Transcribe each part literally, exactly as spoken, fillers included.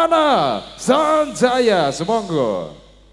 Pramana Sanjaya, semonggo.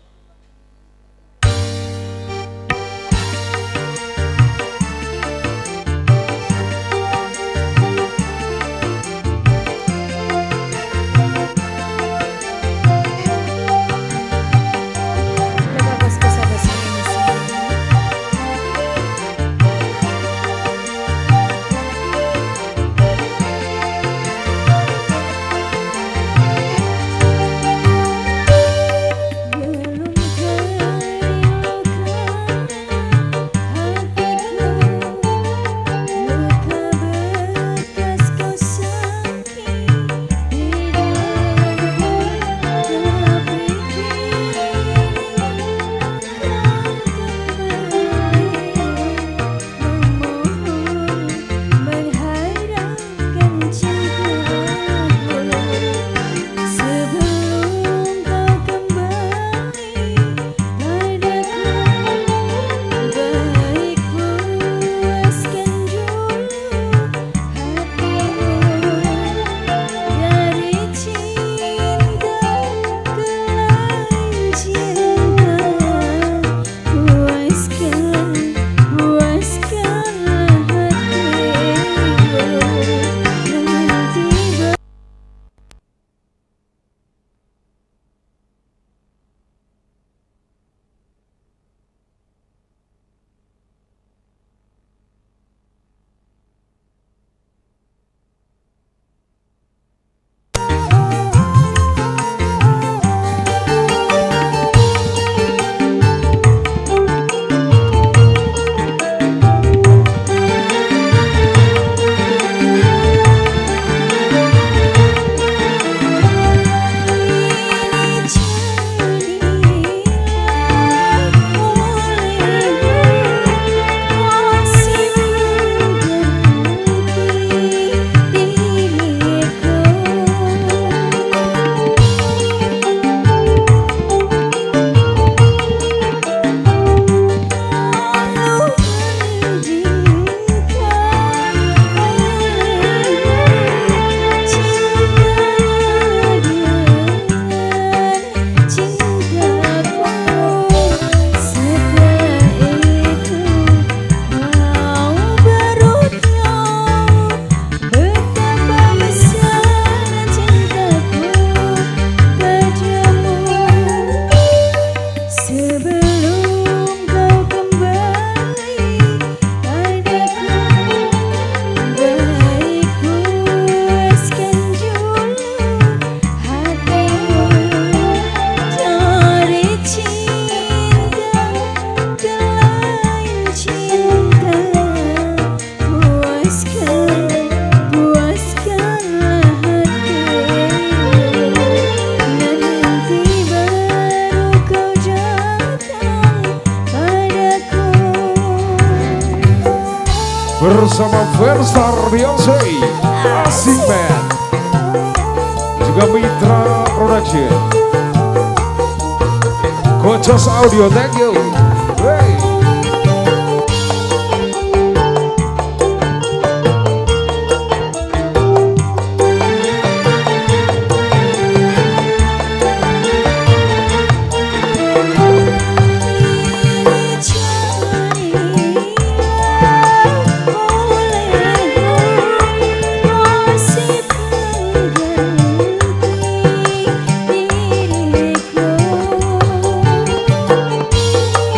Bersama Verstar Beyonce, Asik Band, juga Mitra Production, Gocos Audio, thank you. Hey. Diriku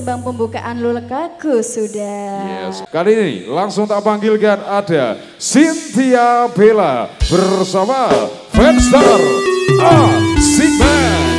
sembang pembukaan Lulekaku sudah. Yes. Kali ini langsung tak panggilkan ada Cynthia Bella bersama Fanstar Asik Man.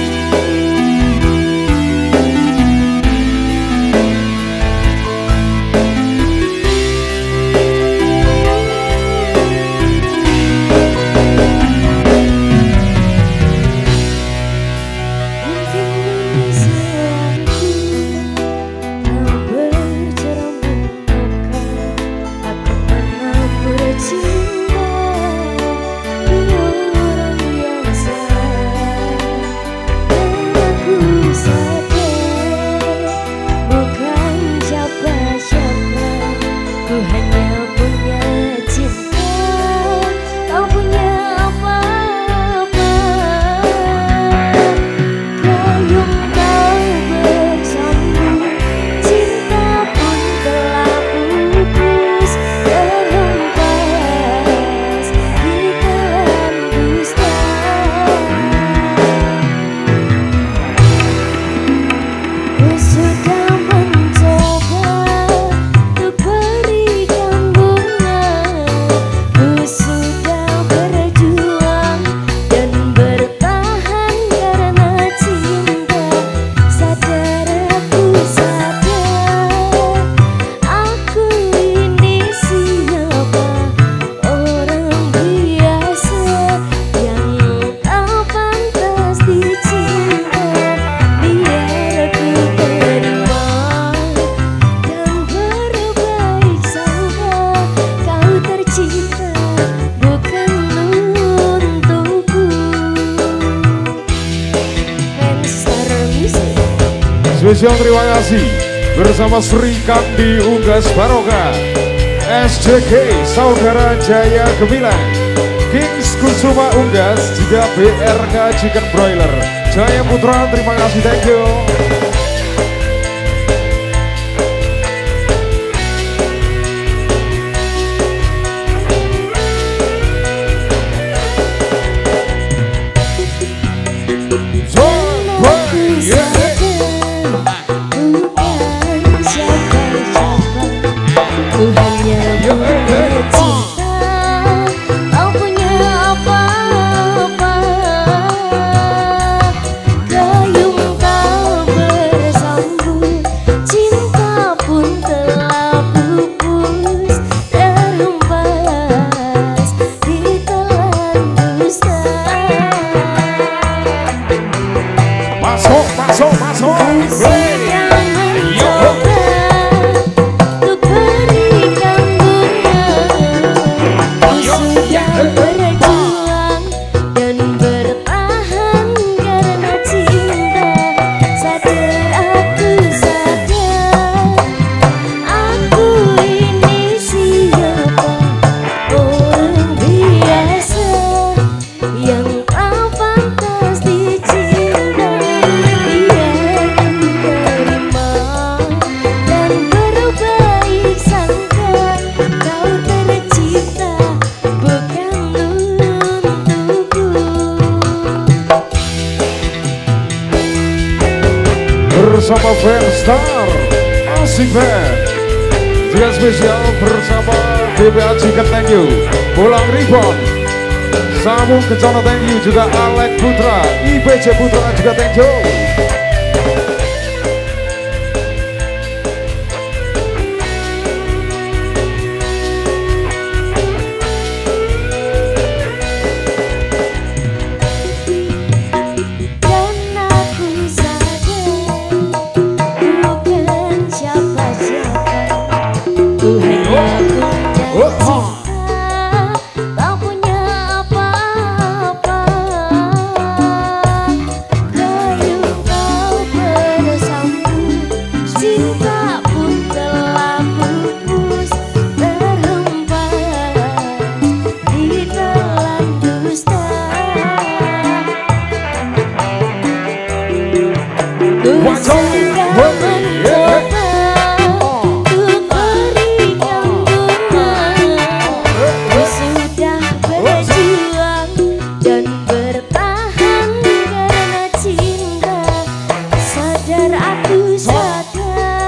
Spesial terima kasih bersama Sri Kandi Unggas Baroka, S J K Saudara Jaya Gemilang, Kings Kusuma Unggas, juga B R K Chicken Broiler, Jaya Putra, terima kasih, thank you. Bersama Fanstar Asik Man, juga spesial bersama B B A Chicken, thank you. Bolang Ribon, Sambung Kencana, thank you. Juga Alek Putra, I B C Putra juga thank you. Sadar aku sadar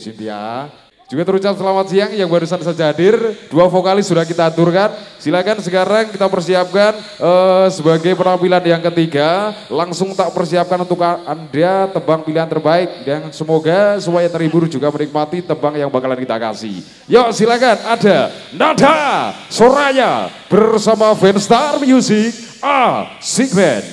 Cynthia. Juga terucap selamat siang yang barusan saja hadir. Dua vokalis sudah kita aturkan. Silakan sekarang kita persiapkan uh, sebagai penampilan yang ketiga. Langsung tak persiapkan untuk Anda tebang pilihan terbaik. Dan semoga semuanya terhibur juga menikmati tebang yang bakalan kita kasih. Yuk silakan ada Nada Soraya bersama Fanstar Music Asik Band.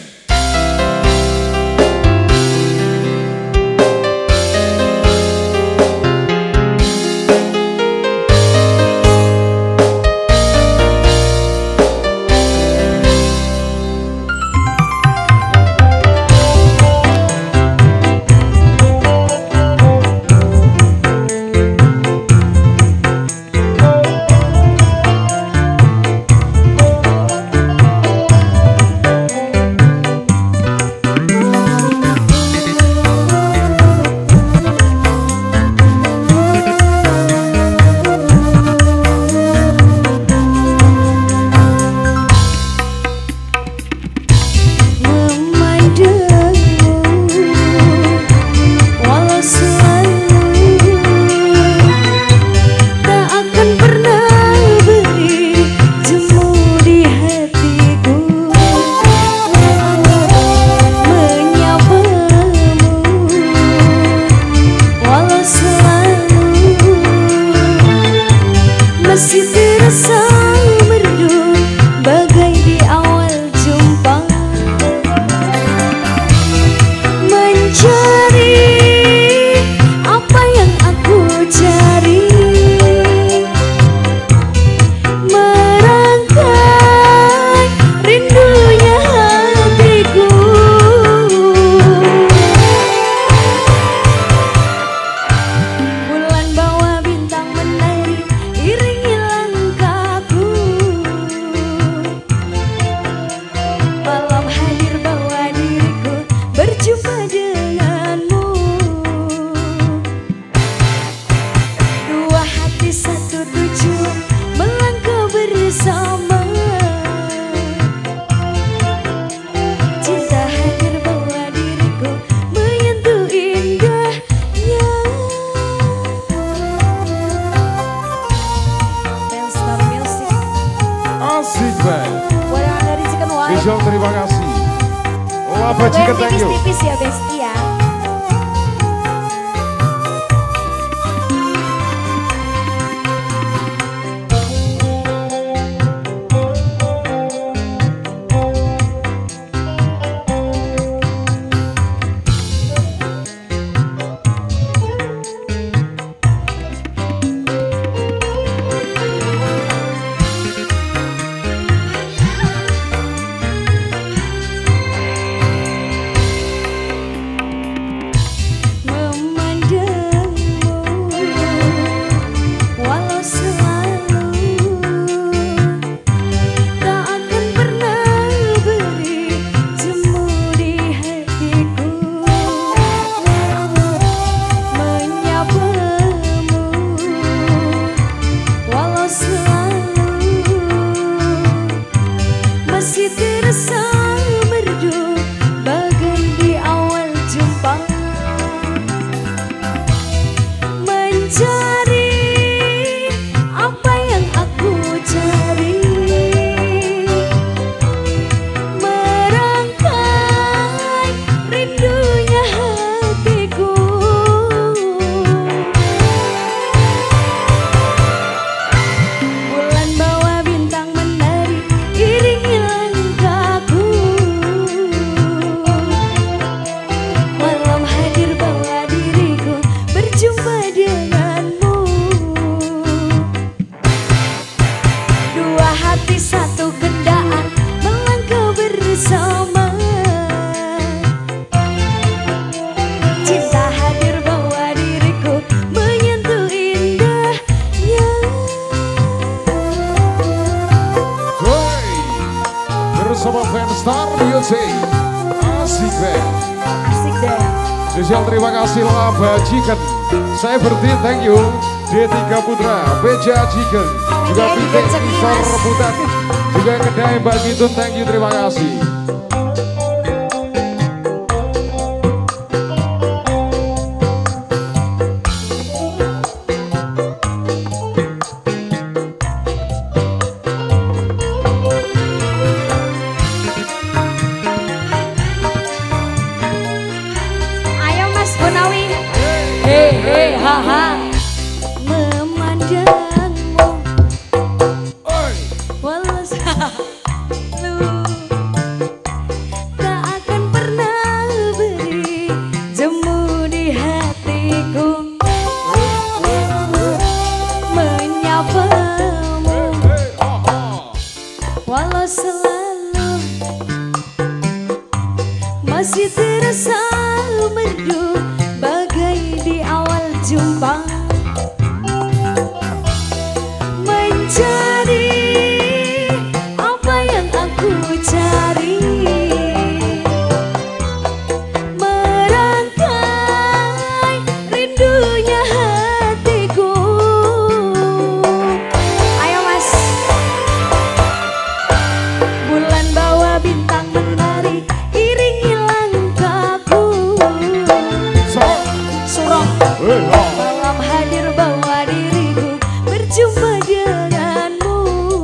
Visual terima kasih. Laba Chicken thank you. Tipis-tipis ya Besti ya. Bersama Fanstar Music Asik Band. Asik deh. Spesial terima kasih Laba Chicken, saya berhenti thank you, D tiga Putra, Beja Chicken, juga Pitik Isor Rebutan, juga Kedai Mbak Gitun thank you terima kasih. masih terasa merdu bagai di awal jumpa. Mencari apa yang aku cari, merangkai rindunya hatiku. Ayo mas, bulan bawa bintang menari, iringi langkahku. Surong malam hadir bawa diriku berjumpa denganmu.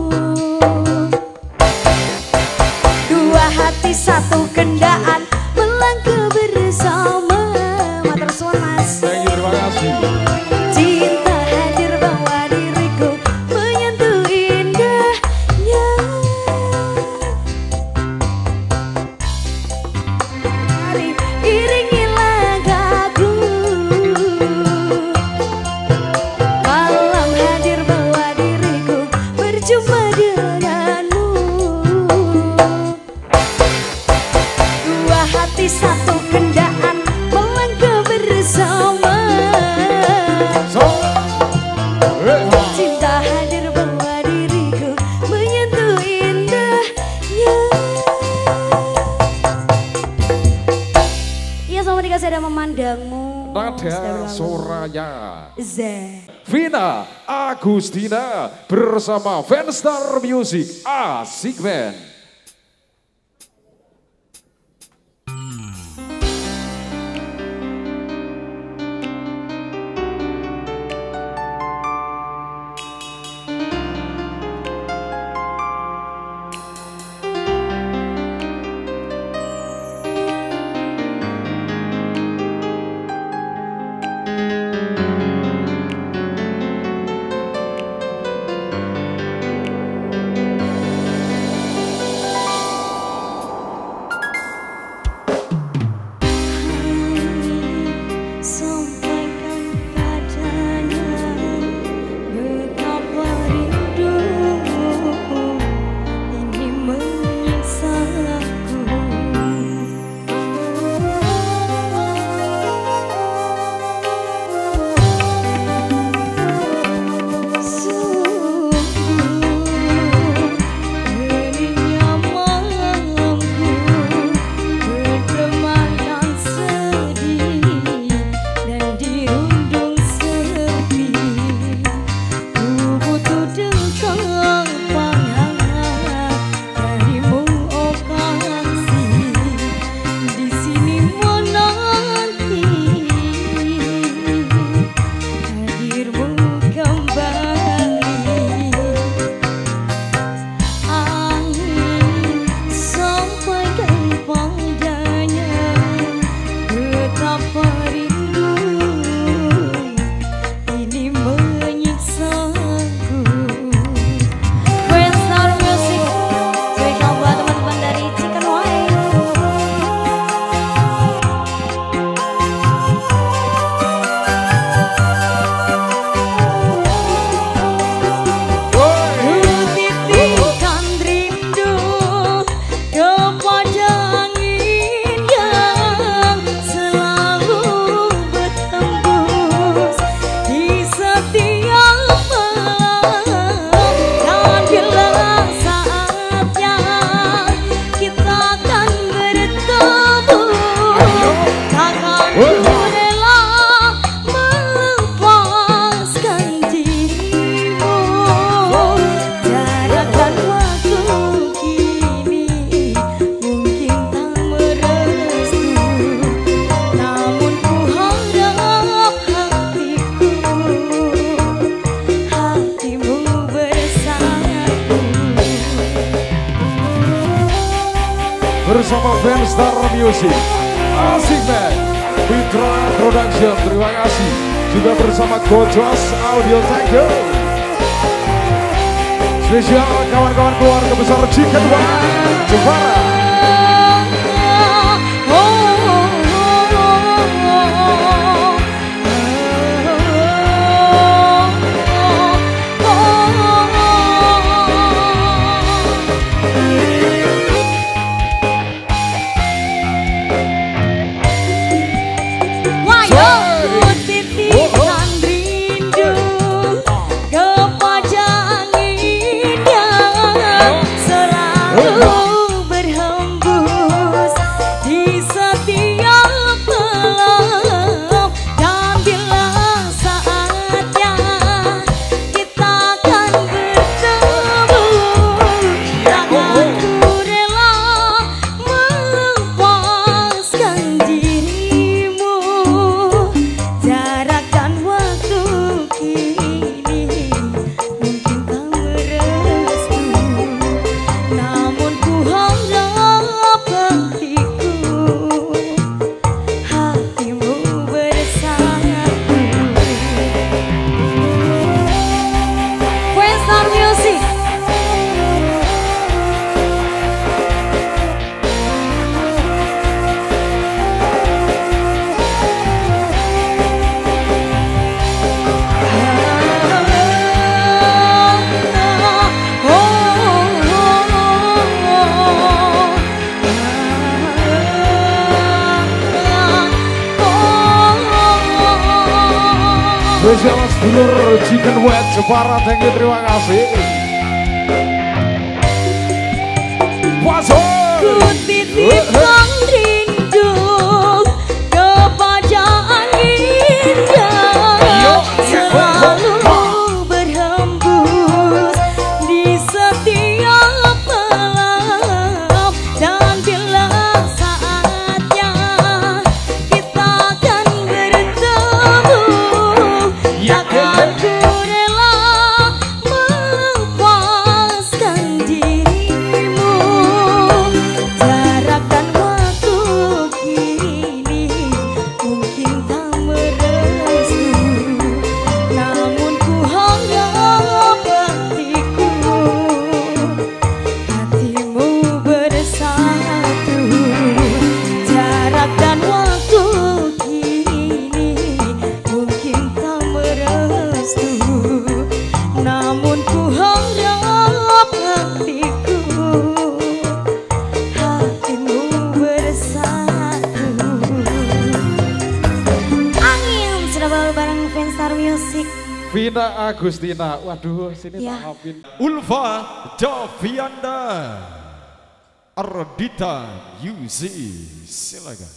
Dua hati satu kendaan melangkah bersama. Matur suwun mas. Thank you, terima kasih. Cinta hadir bawa diriku menyentuh indahnya. Mari iringi langkahku. Malam hadir bawa diriku berjumpa denganmu. Dua hati satu kendaan melangkah bersama. Cinta hadir bawa diriku menyentuh indahnya. Iya sama dikasih ada memandangmu. Nada Soraya. Z. Vina Agustina bersama Fanstar Music Asik Band. Sampaikan padanya betapa rindu ini menyiksaku. Sungguh heningnya malamku berteman dan sedih dan dirundung sepi. Ku butuh dekapan hangat darimu, oh kasih. Di sini menanti hadirmu kembali. Angin sampaikan padanya betapa rindu ini menyiksaku. Fanstar Music spesial buat teman-teman dari Chicken White. Titipkan rindu kepada angin yang selalu bertembus di setiap malam. Dan bila saatnya kita akan bertemu, takkan ku rela melepaskan dirimu. Jarak dan waktu kini mungkin tak merestu, namun ku harap hatiku, hatimu bersamaku. Bersama Fanstar Music Asik Band, Fitra Production, terima kasih. Juga bersama Gojos Audio Techno. Spesial kawan-kawan keluarga besar Chicken White Jepara. Spesial sedulur Chicken Wet Jepara, thank you, terima kasih. Pasok Ku titipkan rindu kepada angin yang selalu berhembus di setiap malam, dan bila saatnya kita akan bertemu, takkan ku rela melepaskan dirimu. Jarak dan waktu kini mungkin tak merestu, namun ku harap hatiku, hatimu bersatu. Jarak dan waktu kini mungkin tak merestu, namun ku harap hatiku, hatimu bersatu. Angin sudah bawa bareng Fanstar Music. Vina Agustina, waduh sini Ya. tak maafin. Ulfa Jovianda Ardita Yuzi, silakan.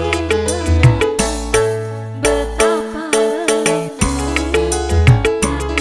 Betapa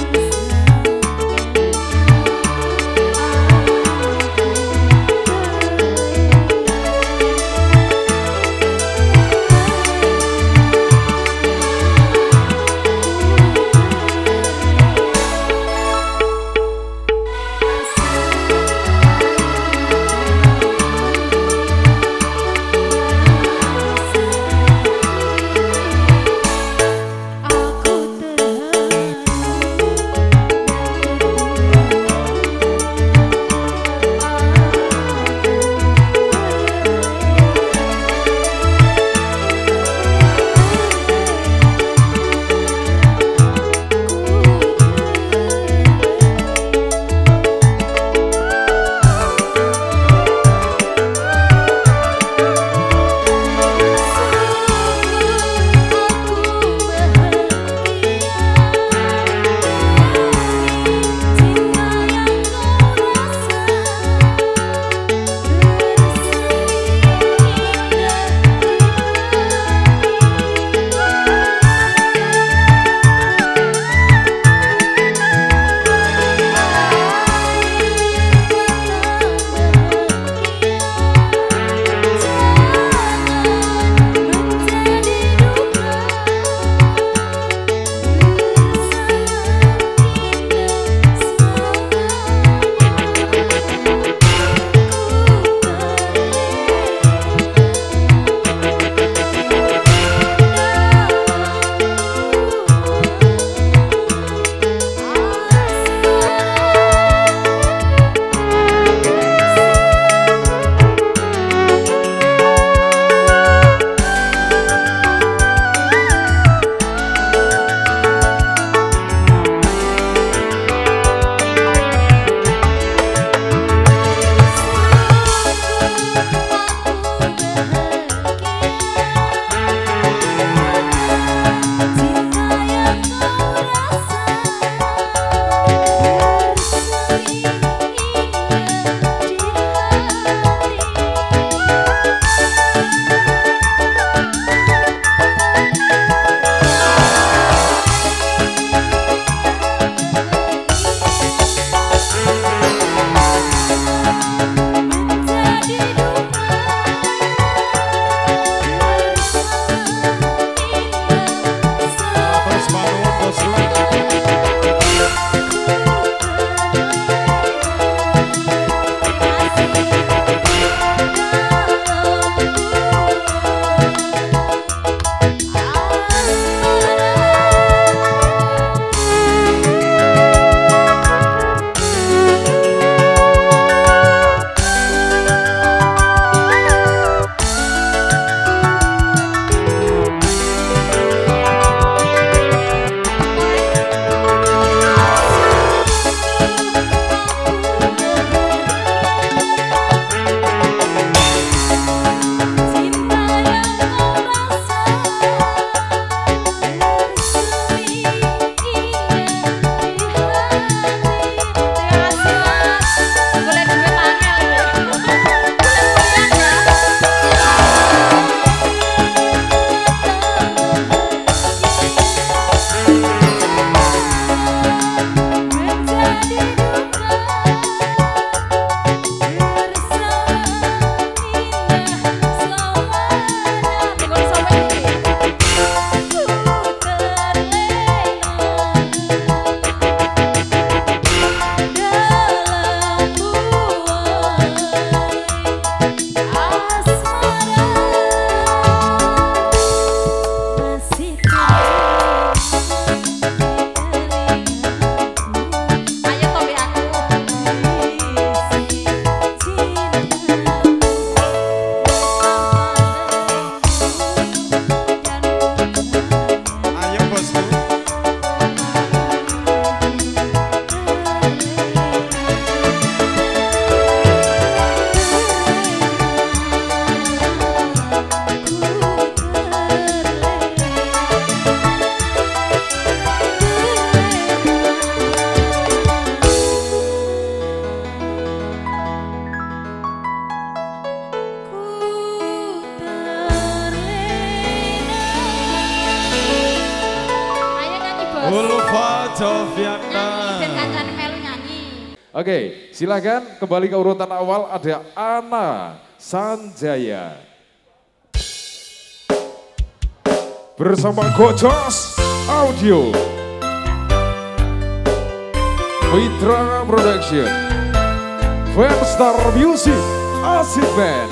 Ulfa Jovianda. Ben kancane melu nyanyi. Oke, silakan kembali ke urutan awal ada Ana Sanjaya. Bersama Gojos Audio. Mitra Production. Fanstar Music Asik Band.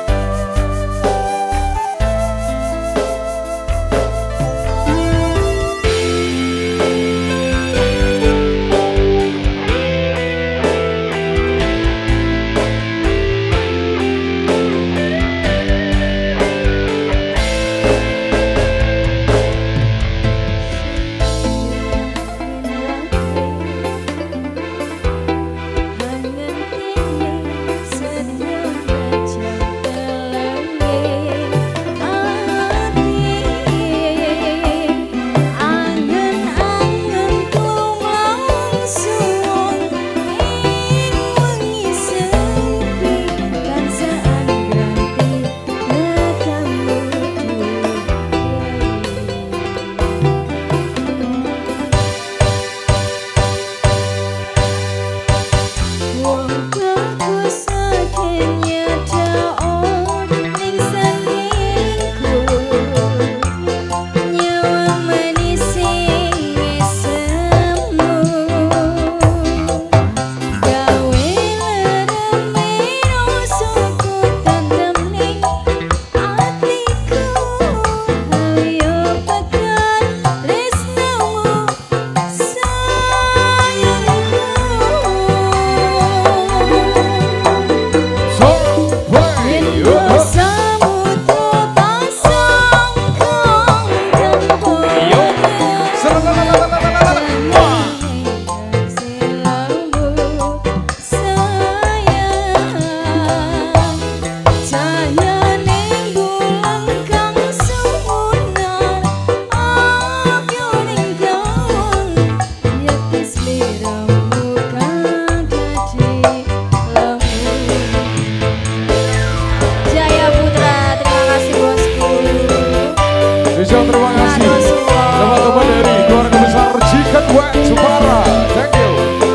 Terima kasih teman-teman dari keluarga besar Jikat Wek Jepara, thank you.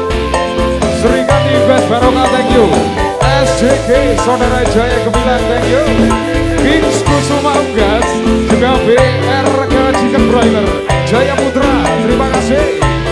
Sri Kandi Best Barokah, thank you. S J K Saudara Jaya Gemilang, thank you. Kings Kusuma Unggas, juga B R K Jikat Broiler Jaya Putra, terima kasih.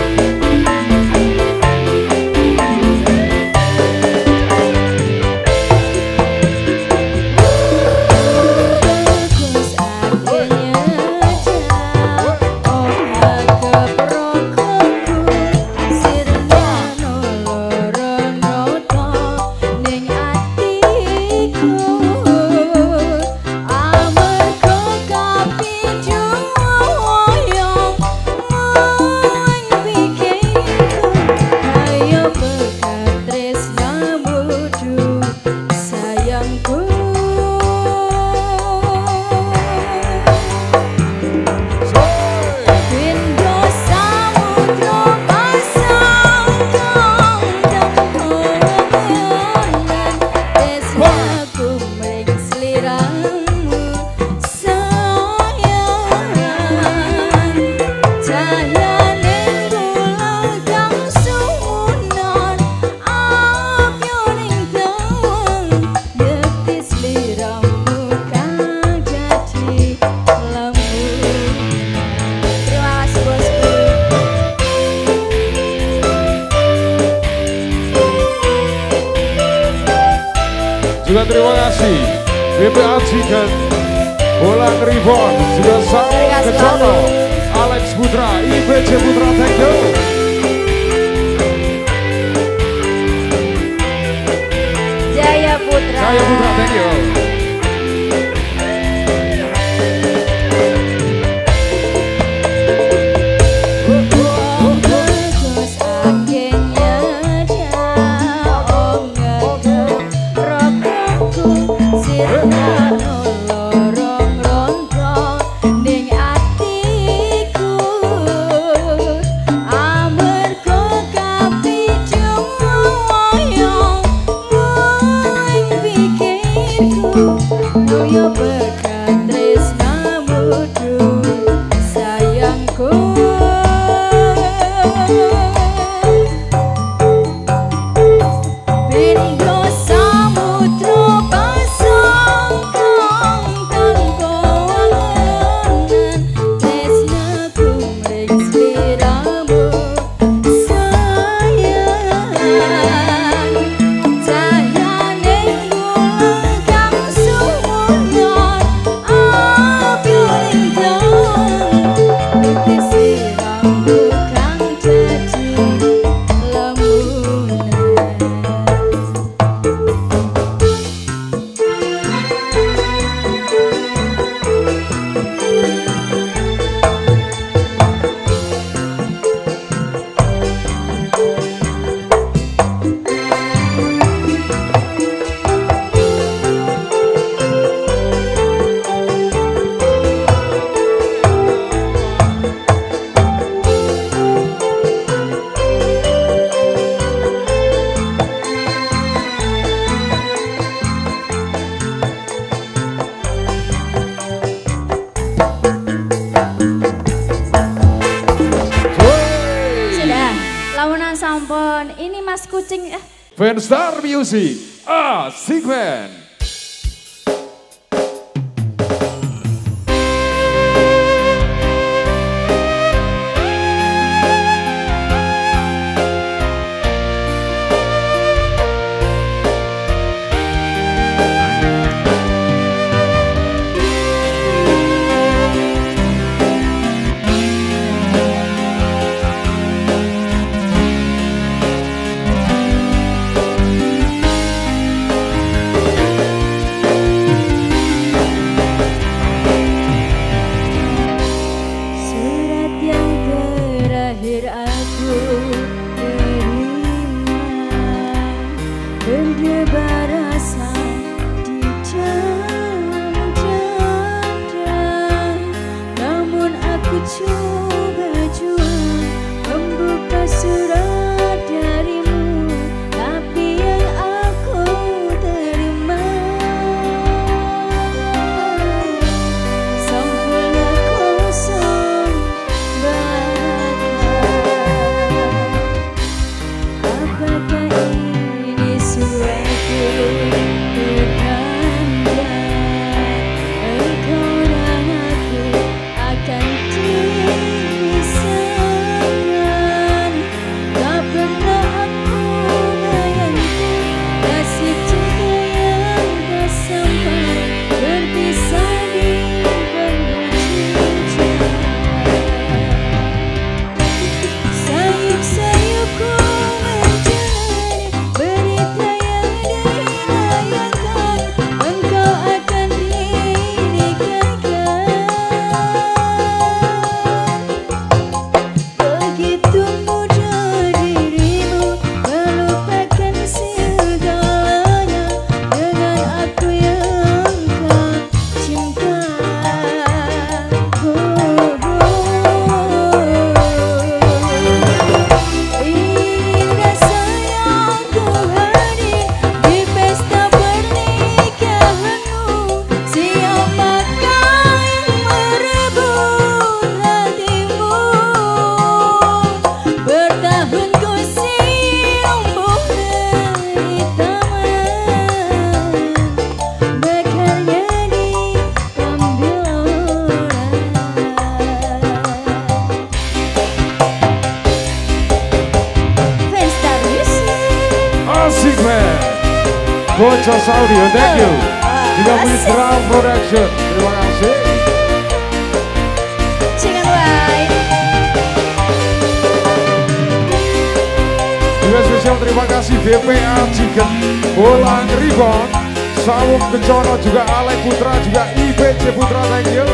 Juga terima kasih B P A Jikat, Bolang Ribon, juga Samu Kecono, Alex Putra, I B C Putra, thank you. Jaya Putra. Jaya Putra, thank you. Sayangku kencing eh. Fanstar Music, asik men. Bocos Audio, thank you. Juga Mitra Production, terima kasih. Jangan lupa. Juga spesial terima kasih D P A Cigen, Bolang Ribon, Sawung Kencono, juga Alek Putra, juga I B C Putra, thank you.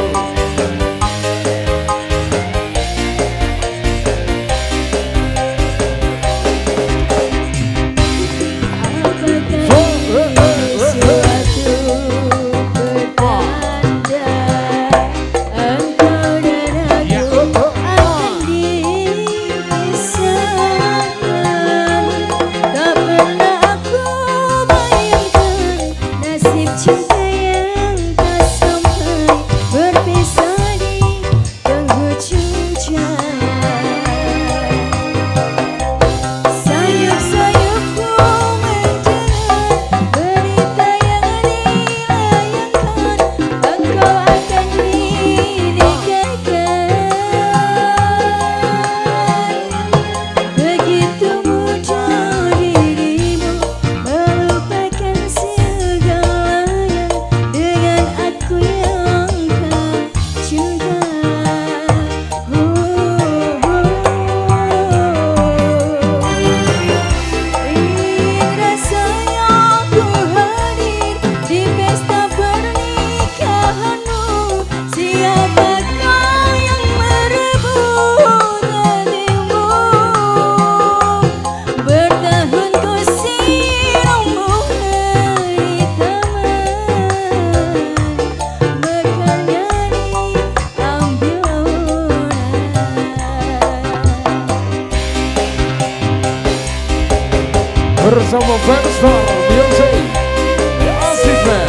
Bersama Fanstar Music, asik man.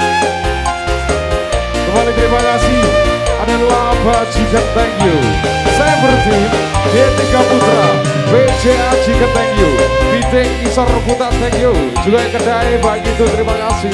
Kembali terima kasih. Ada Laba Jigan, thank you. Cyberteam, D tiga Putra, B J Aji ke thank you, Biting Isor Putra thank you, juga kedai baik itu terima kasih.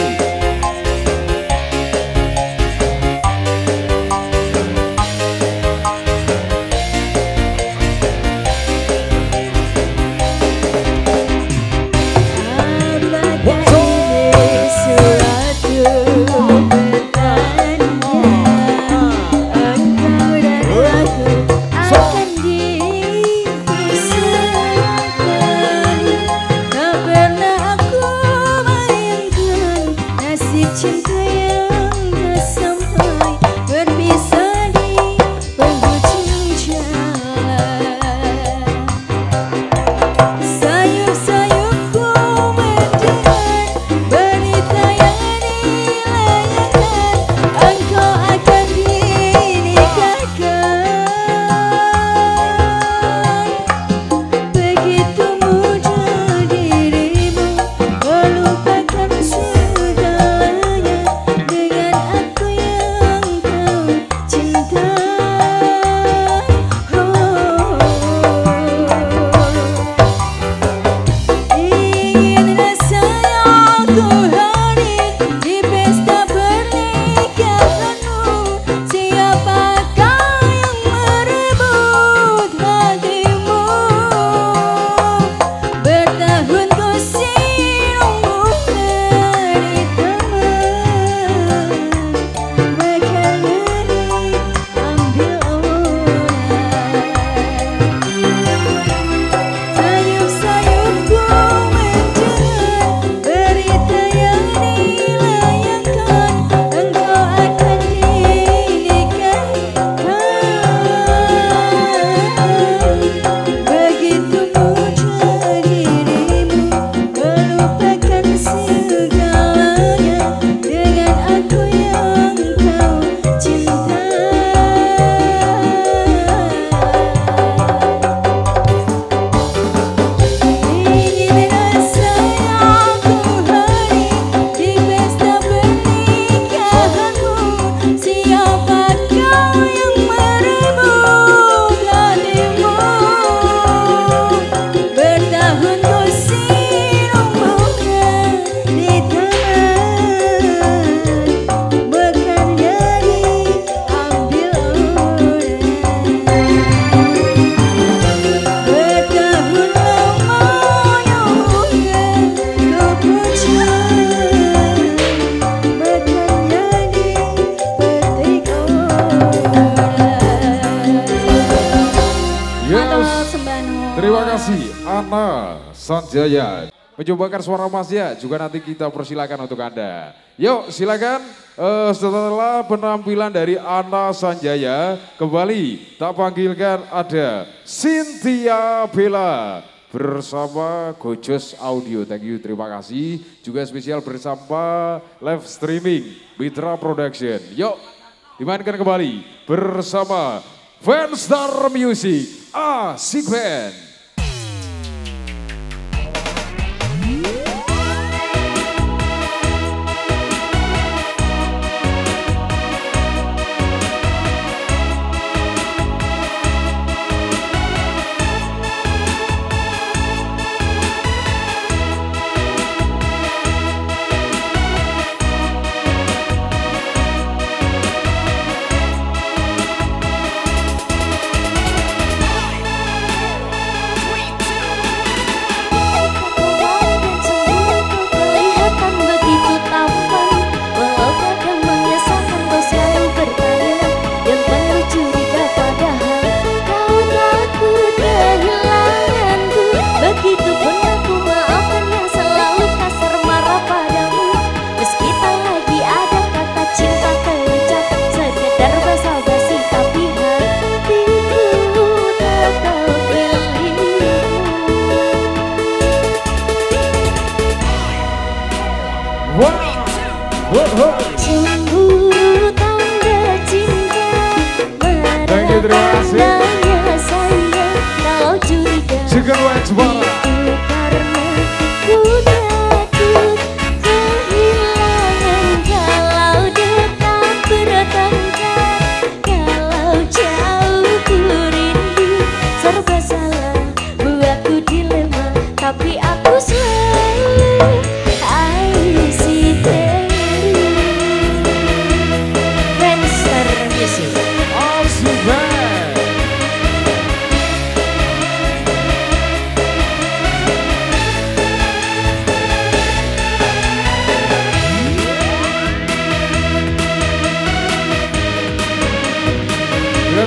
Terima kasih Ana Sanjaya. Mencobakan suara Mas ya, juga nanti kita persilakan untuk Anda. Yuk silakan uh, setelah penampilan dari Ana Sanjaya, kembali tak panggilkan ada Cynthia Bella bersama Gojos Audio. Thank you, terima kasih. Juga spesial bersama live streaming Mitra Production. Yuk dimainkan kembali bersama Fanstar Music Asik Band. Cemburu tanda cinta, marah tandanya sayang, kau curiga itu karena ku takut kehilangan. Kalau dekat bertengkar, kalau jauh ku rindu.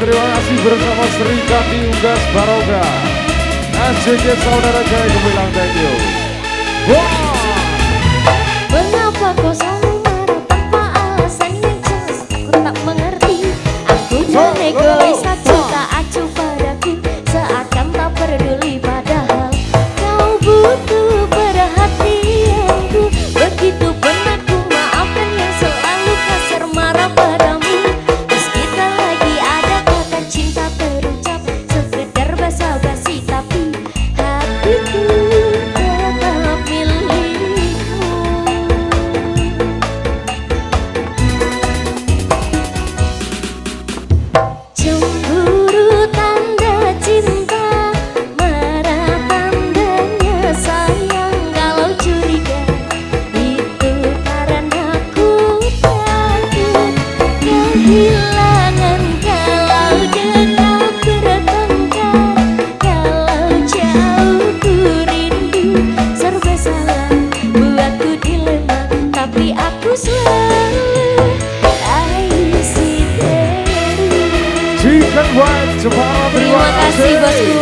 terima kasih bersama Sri Kandi Unggas Baroga. S J K Saudara Jaya Gemilang, thank you. Wow. Mengapa kau selalu marah tanpa alasan yang jelas? Aku tak mengerti. Aku dan egois saja tak acuh padaku, seakan tak peduli padahal kau butuh perhatianku. Begitu pun aku maafkan yang selalu kasar marah padamu. Meski tak lagi ada kata cinta terucap, sekedar basa-basi tapi hatiku tetap milikmu. Cemburu tanda cinta, marah tandanya sayang. Kalau curiga itu karena aku takut kehilangan. Kalau dekat bertengkar, kalau jauh ku rindu. Serba salah buatku dilema, tapi aku selalu isi diri. Chicken White Jepara, Terima kasih bosku.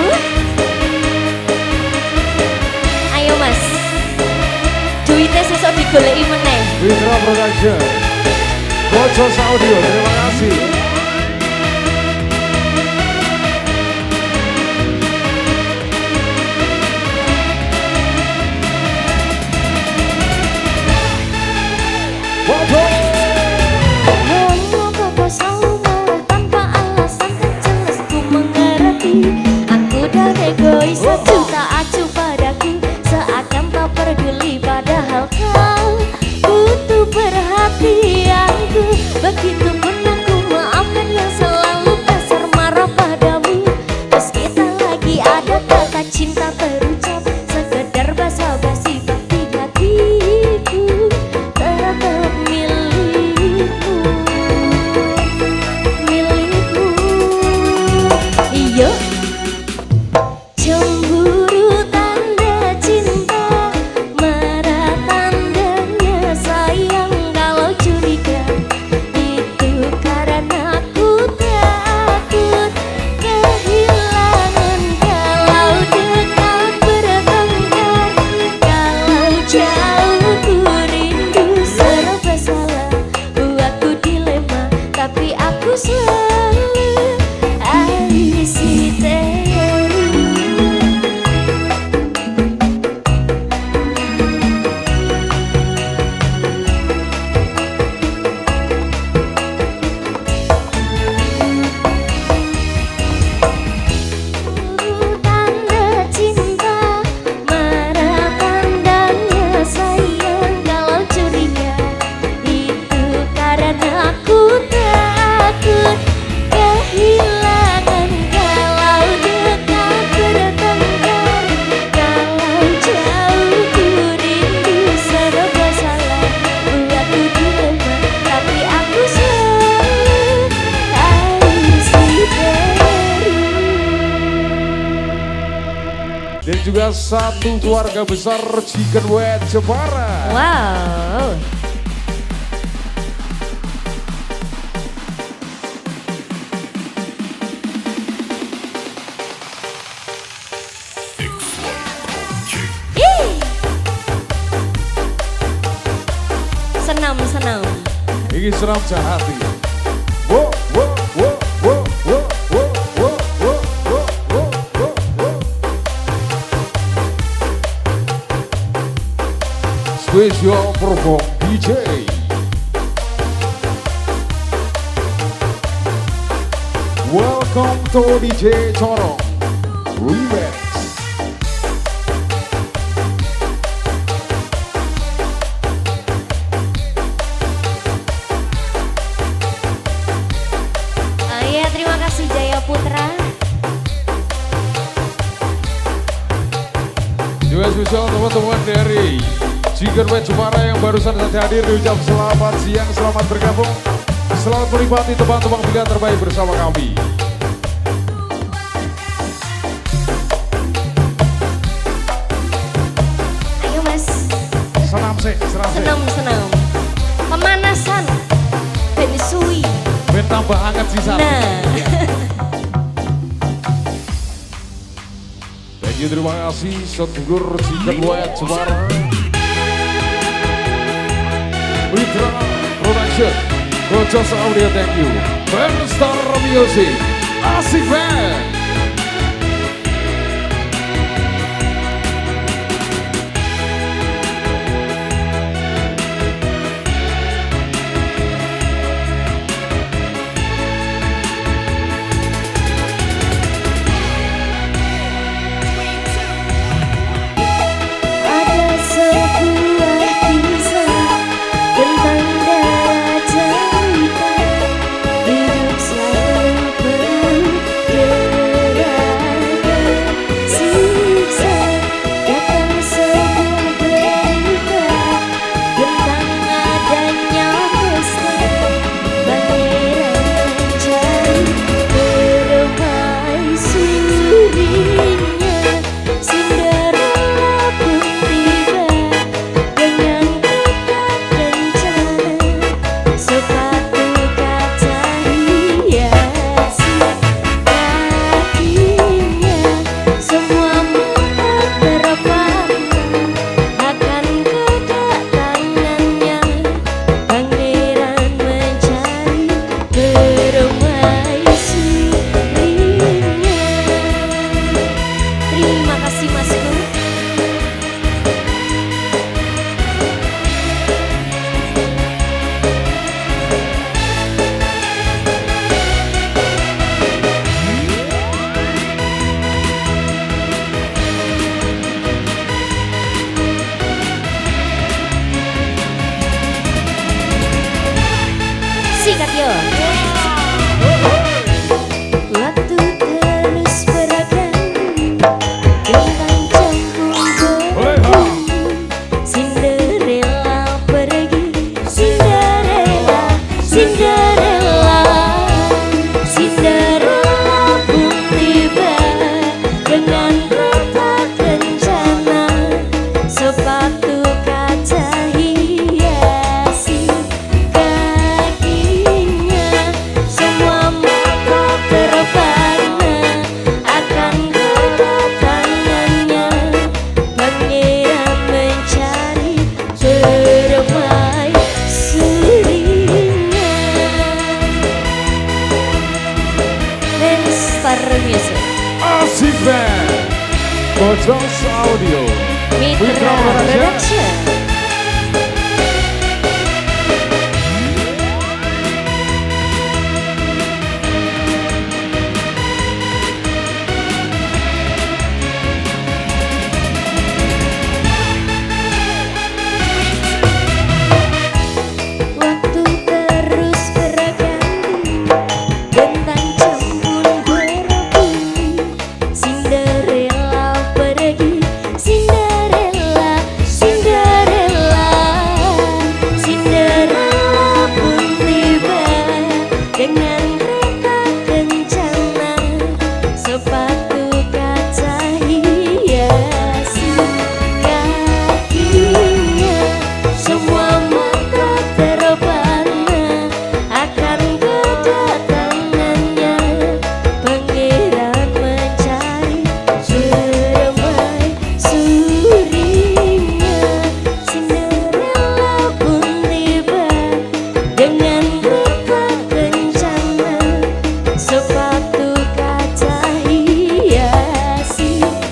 Ayo mas, duitnya sesok digoleki meneh. Fitra Production, Kocos Audio, terima kasih. Waduh. Mengapa kau selalu marah tanpa alasan yang jelas? Ku mengerti. Aku dan egois saja tak acuh padaku, seakan tak peduli padahal kau butuh perhatianku. Begitupun aku maafkan yang selalu kasar marah padamu. Meski tak lagi ada kata cinta terucap, sekedar basa-basi tapi hatiku tetap milikmu. Milikmu. Iyo. Cemburu tanda cinta, marah tandanya sayang. Kalau curiga itu karena aku takut kehilangan. Kalau dekat bertengkar, kalau jauh ku rindu. Serba salah buatku dilema, tapi aku selalu isi diri. Tanda cinta, marah tandanya sayang. Kalau curiga itu karena aku takut kehilangan. Kalau dekat bertengkar, kalau jauh ku rindu. Serba salah buatku dilema, tapi aku selalu isi diri. Dan juga satu keluarga besar Chicken White Jepara. Wow. Ih. Senam, senam. Ini seram jahati. Wo, wo, wo, wo, wo, wo, wo, wo, wo, wo, wo, wo. Special perform D J. Welcome to D J Corong Remix. Oh iya, terima kasih Jaya Putra. Juga spesial teman-teman dari Chicken White Jepara yang barusan saja hadir, diucap selamat siang, selamat bergabung, selamat menikmati tebang-tebang pilihan terbaik bersama kami. Ayo mas, Senam sih, senam sih. senam, senam. Pemanasan, ben suwi. Ben tambah hangat sih sapi. Nah. lagi terima kasih sedulur si kedua juara Mitra Production, Gojos Audio, thank you. Star Music, Asik Band. Sikat yo. Waktu terus beragam tentang campur Cinderella pergi, Cinderella, Cinderella, Cinderella pun tiba dengan kereta kencana, sepatu kaca hiasi kakinya, semua mata terpana akan kedatangannya. Pangeran mencari permaisurinya. Star Music, Asik Band, Gojos Audio, Mitra Production. Waktu terus berganti tentang campur berbunyi, Cinderella pergi, Cinderella, Cinderella, Cinderella pun tiba dengan kereta kencana, sepatu kaca hiasi kakinya, semua mata terpana akan kedatangannya. Pangeran mencari permaisurinya. Cinderella pun tiba dengan kereta kencana, sepatu kaca hiasi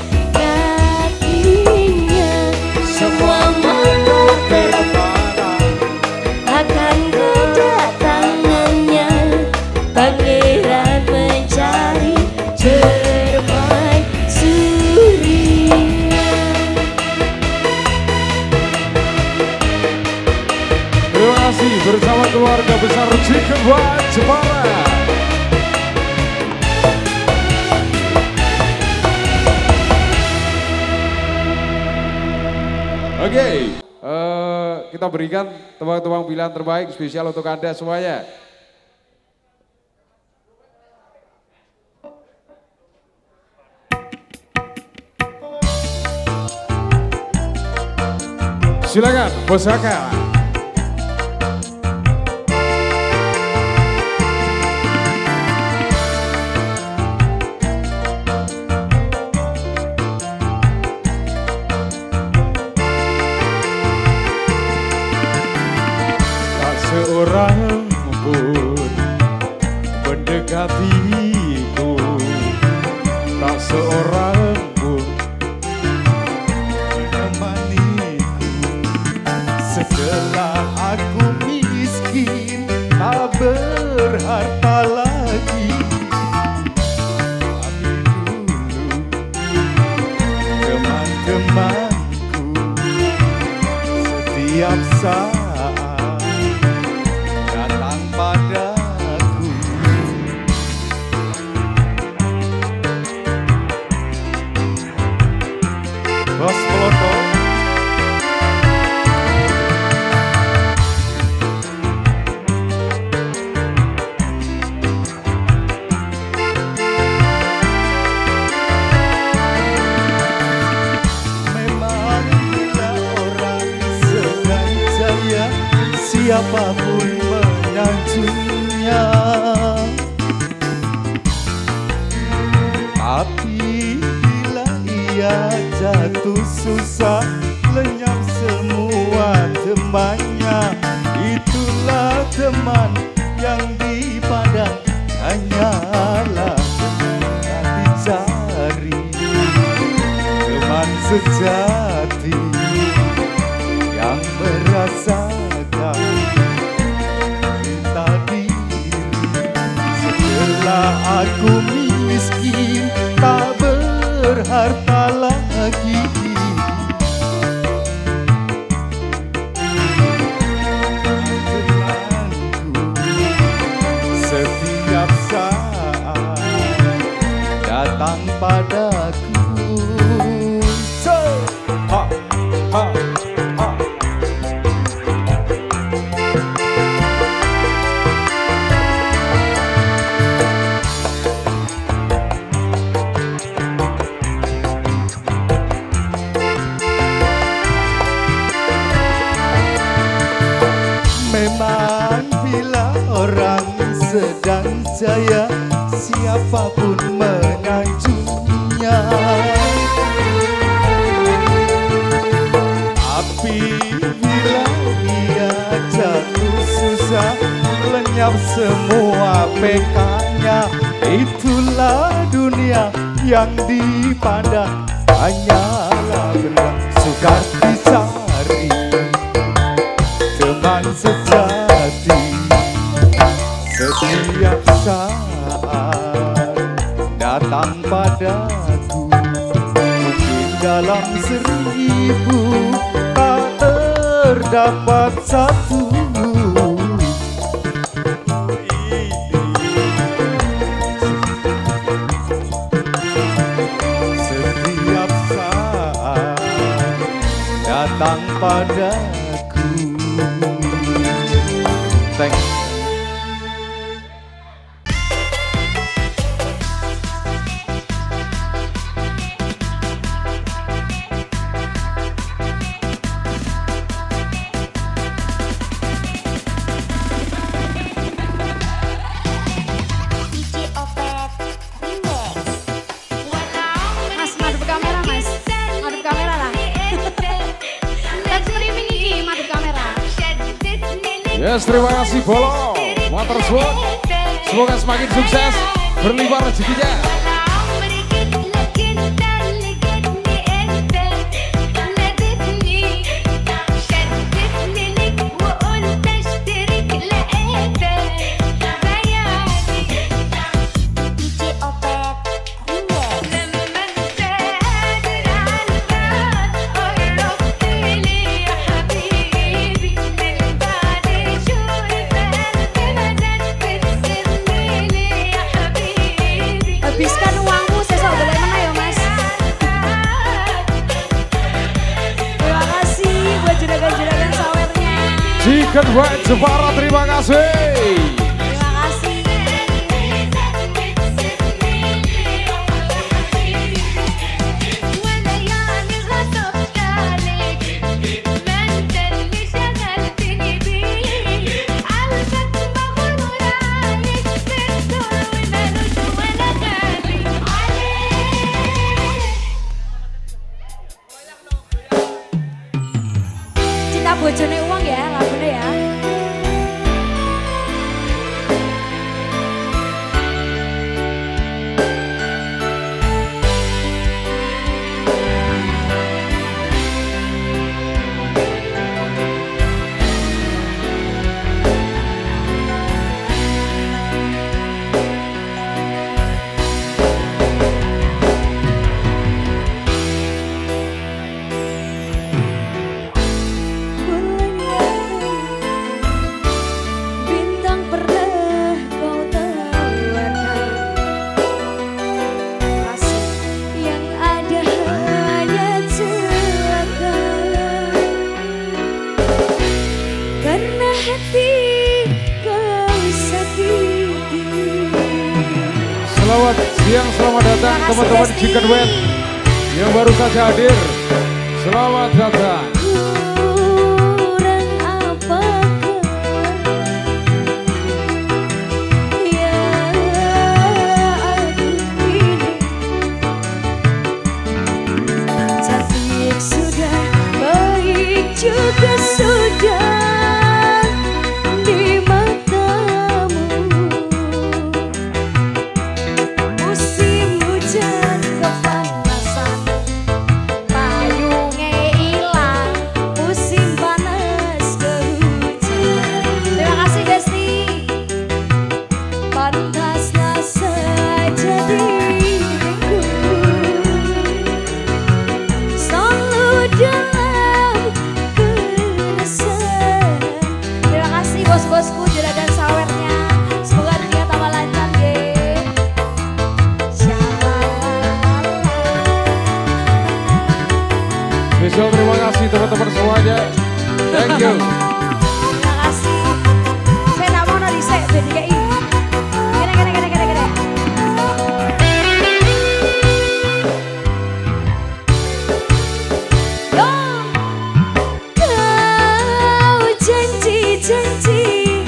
kakinya, semua mata terpana akan kedatangannya. Pangeran mencari permaisurinya. Terima kasih bersama keluarga besar Chicken White Jepara. Oke, eh, kita berikan tebang-tebang pilihan terbaik spesial untuk Anda semuanya. Silakan, Bos Haka. seorang pun mendekatiku, tak seorang pun menemaniku. Setelah aku miskin, tak berharta lagi, tapi dulu teman-temanku setiap saat datang padaku. Bos Peloto. Memang bila orang sedang jaya, siapapun menyanjungnya. Tapi bila ia jatuh susah, lenyap semua temannya. Itulah teman yang dipandang hanyalah yang dicari, teman sejati yang merasakan cinta diri. Setelah aku miskin, tak berharta lagi, temanku setiap saat datang padaku. So, ha, ha, ha. Memang bila orang sedang jaya, siapapun menyanjungnya. Tapi bila ia jatuh susah, lenyap semua P K-nya. Itulah dunia yang dipandang hanyalah benda sukar dicari, teman sejati setiap saat datang padaku. Mungkin dalam seribu tak terdapat satu. Setiap saat datang padaku. Thank you. Mas, madep kamera mas, madep kamera lah. Live streaming ini, madep kamera. Yes, terima kasih Bolo, Motorsport. Semoga semakin sukses, berlimpah rezekinya. Habiskan uangmu sesok boleh mana ya mas. Terima kasih buat juragan-juragan sawernya. Chicken White Jepara, terima kasih. Terima kasih. Cinta bojone uang ya lagunya ya. siang, selamat datang teman-teman Chicken Wet yang baru saja hadir. Selamat datang. Juga sudah di matamu, musim hujan kepanasan, payungnya hilang, musim panas kehujanan. Terima kasih Besti. Pantaslah saja diriku selalu dalam bos-bosku juragan sawernya, semoga dunia tambah lancar ye. Spesial terima kasih teman-teman semuanya. Thank you. Terima kasih. Saya tak mau nadi saya B D K I. Gede gede gede gede gede. Yo, kau janji-janji.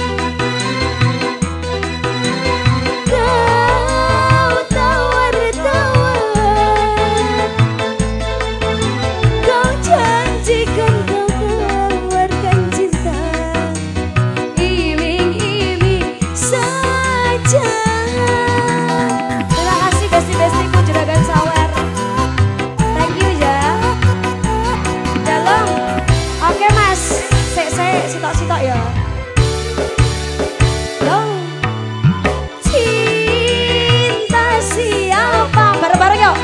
Sitok-sitok ya. Yo, cinta siapa? Bareng-bareng yuk.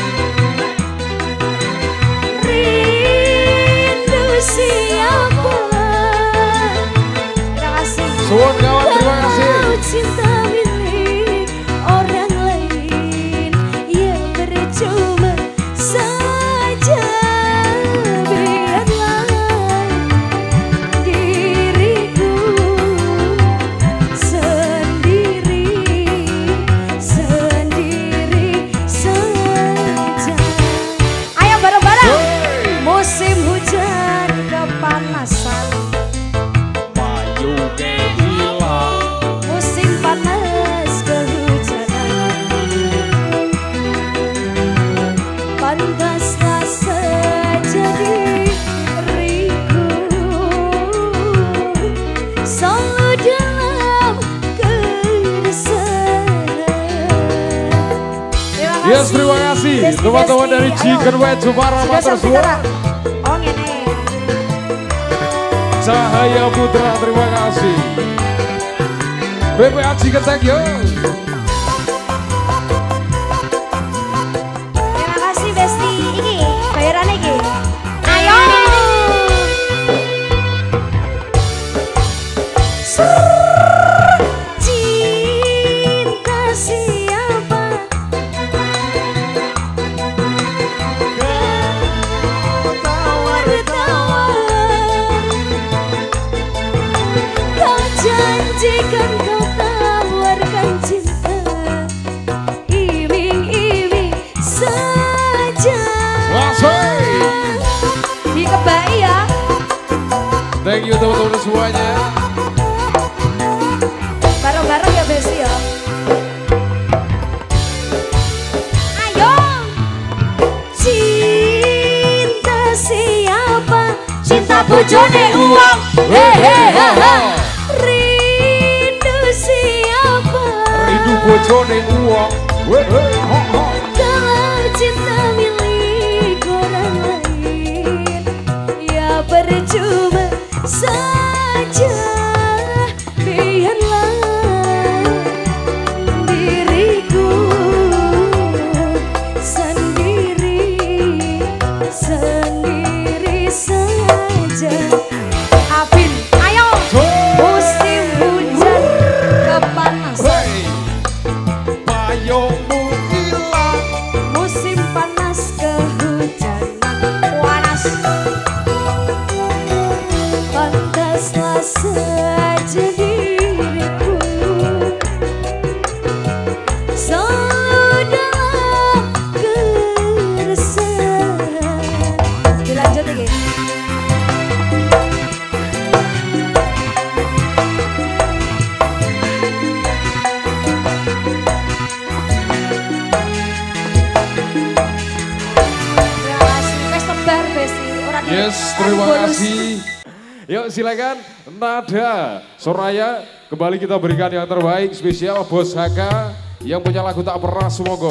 Rindu siapa? Terima kasih. Suwun kawan, terima kasih. Cinta milik orang lain yang percuma saja. Musim hujan kepanasan, payungnya hilang, musim panas kehujanan. Pantaslah saja diriku selalu dalam keresahan. Yes, terima kasih teman-teman dari Chicken Wet Jumara Matur Suwun. Oh ngene. Cahaya Putra, terima kasih. B P A Chicken, thank you. Terima kasih Besti. Iki bayaran iki. Ayo. Cinta siapa? Janjikan kau tawarkan cinta, iming-iming saja. Dikebai ya. Thank you teman-teman semuanya. Bareng-bareng ya Besti ya. Ayo. Cinta siapa? Cinta bojone uang. Hehehe. Bojone uang, kalau cinta milik orang lain, ya percuma saja. Biarlah diriku sendiri, sendiri saja. Apin, ayo. Musim hujan kepanasan. Payungmu hilang, musim panas kehujanan, panas. Pantaslah terima kasih. Yuk silakan Nada Soraya, kembali kita berikan yang terbaik spesial Bos Haka yang punya lagu Tak Pernah Semoga.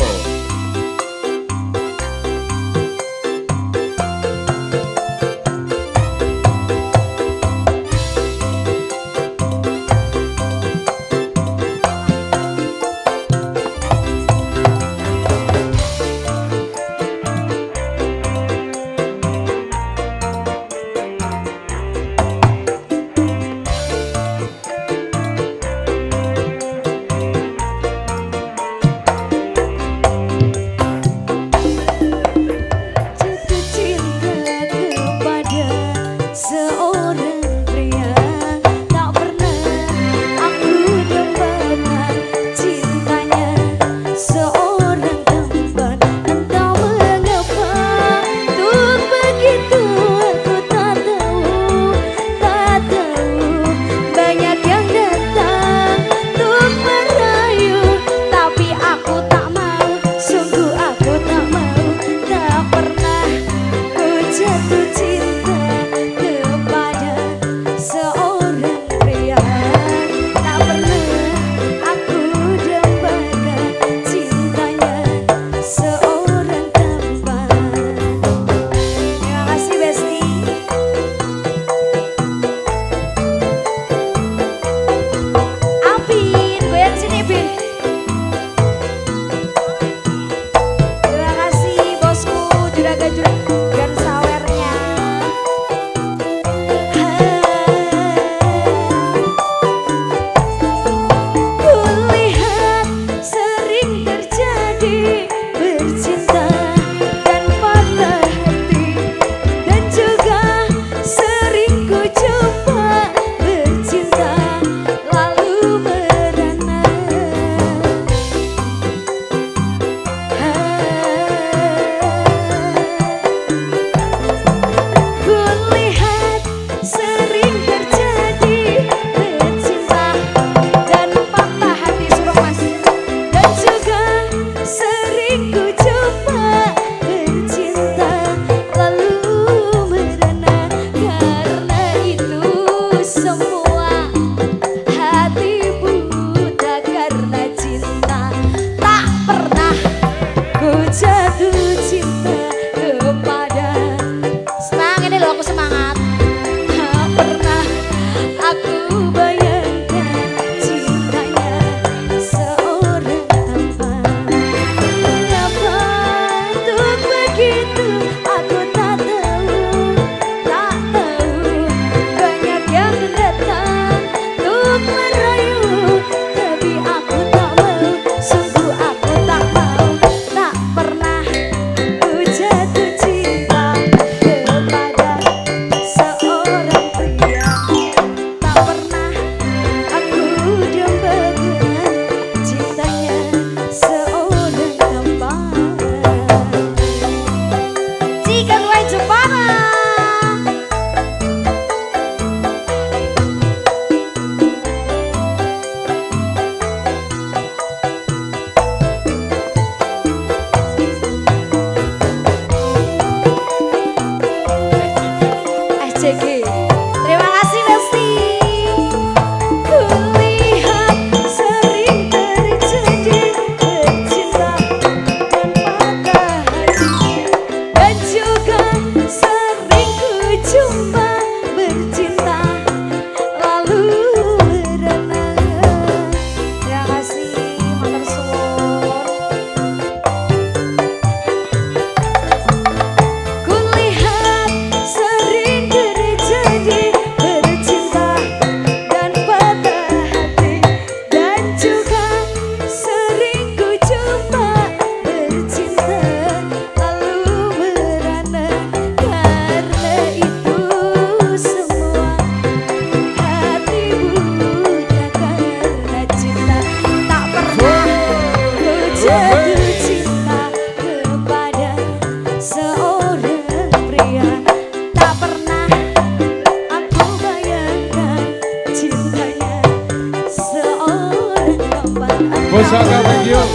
Bos Haka, thank you.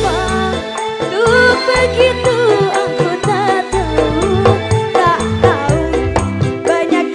Duh, begitu aku tak tahu, tak tahu banyak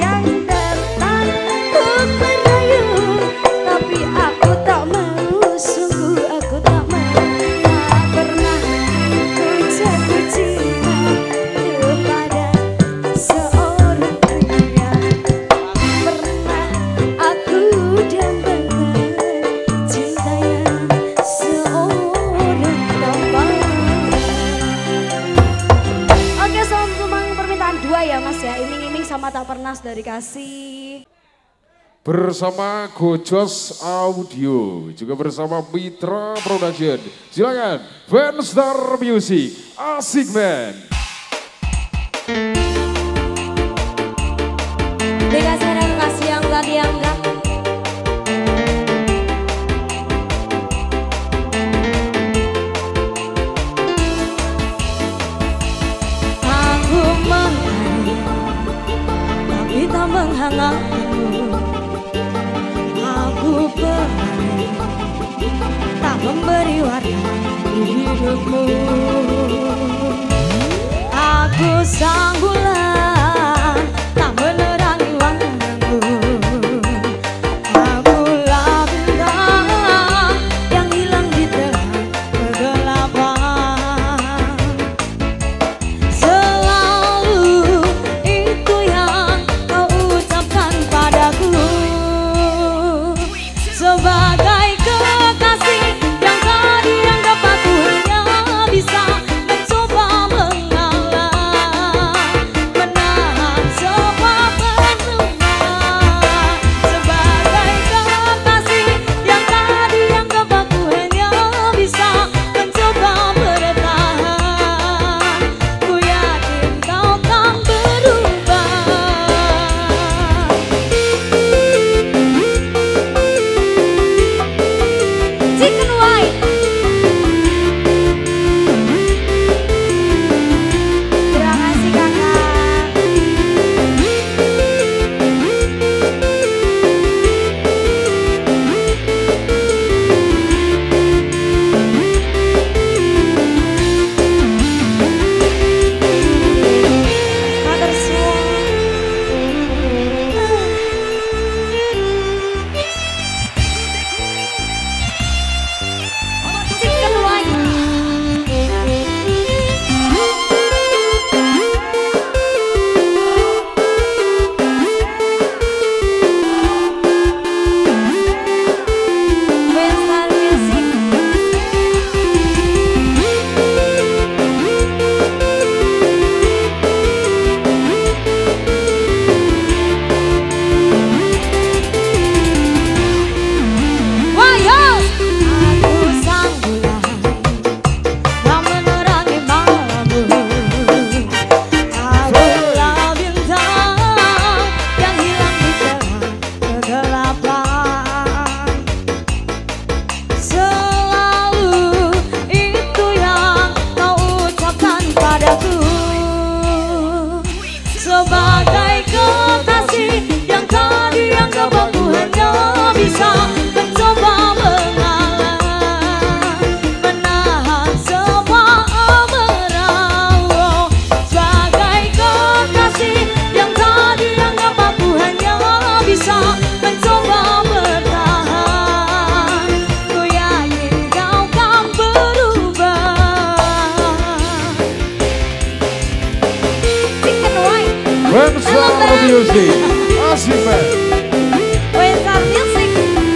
dikasih. Bersama Gojos Audio, juga bersama Mitra Production. Silakan, Fanstar Music, asik man. Dikasih kasih yang gak dianggap. Aku menari, tapi tak menghangatmu. Aku berani, tak memberi warna hidupmu. Aku sang bulan, tak menerangi warnamu. Akulah bintang yang hilang di tengah kegelapan. Selalu itu yang kau ucapkan padaku. Sebagai kekasih yang tak dianggap, aku hanya bisa mencoba mengalah, menahan semua penuhan. Sebagai kekasih yang tak dianggap, aku hanya bisa mencoba bertahan. Ku yakin kau kan berubah. Chicken White. Terima kasih kakak. Matur suwun. Chicken White. Fanstar Music. Wayo! Aku sang bulan, tak menerangi malammu. Akulah bintang yang hilang di tengah kegelapan. Selalu itu yang kau ucapkan padaku. Sebagai kekasih yang tak dianggap, aku hanya bisa mencoba mengalah, menahan semua amarah. Sebagai kekasih yang tak dianggap, aku hanya bisa mencoba bertahan. Ku yakin kau kan berubah. Chicken White. Fanstar Music, asik man. Fanstar Music.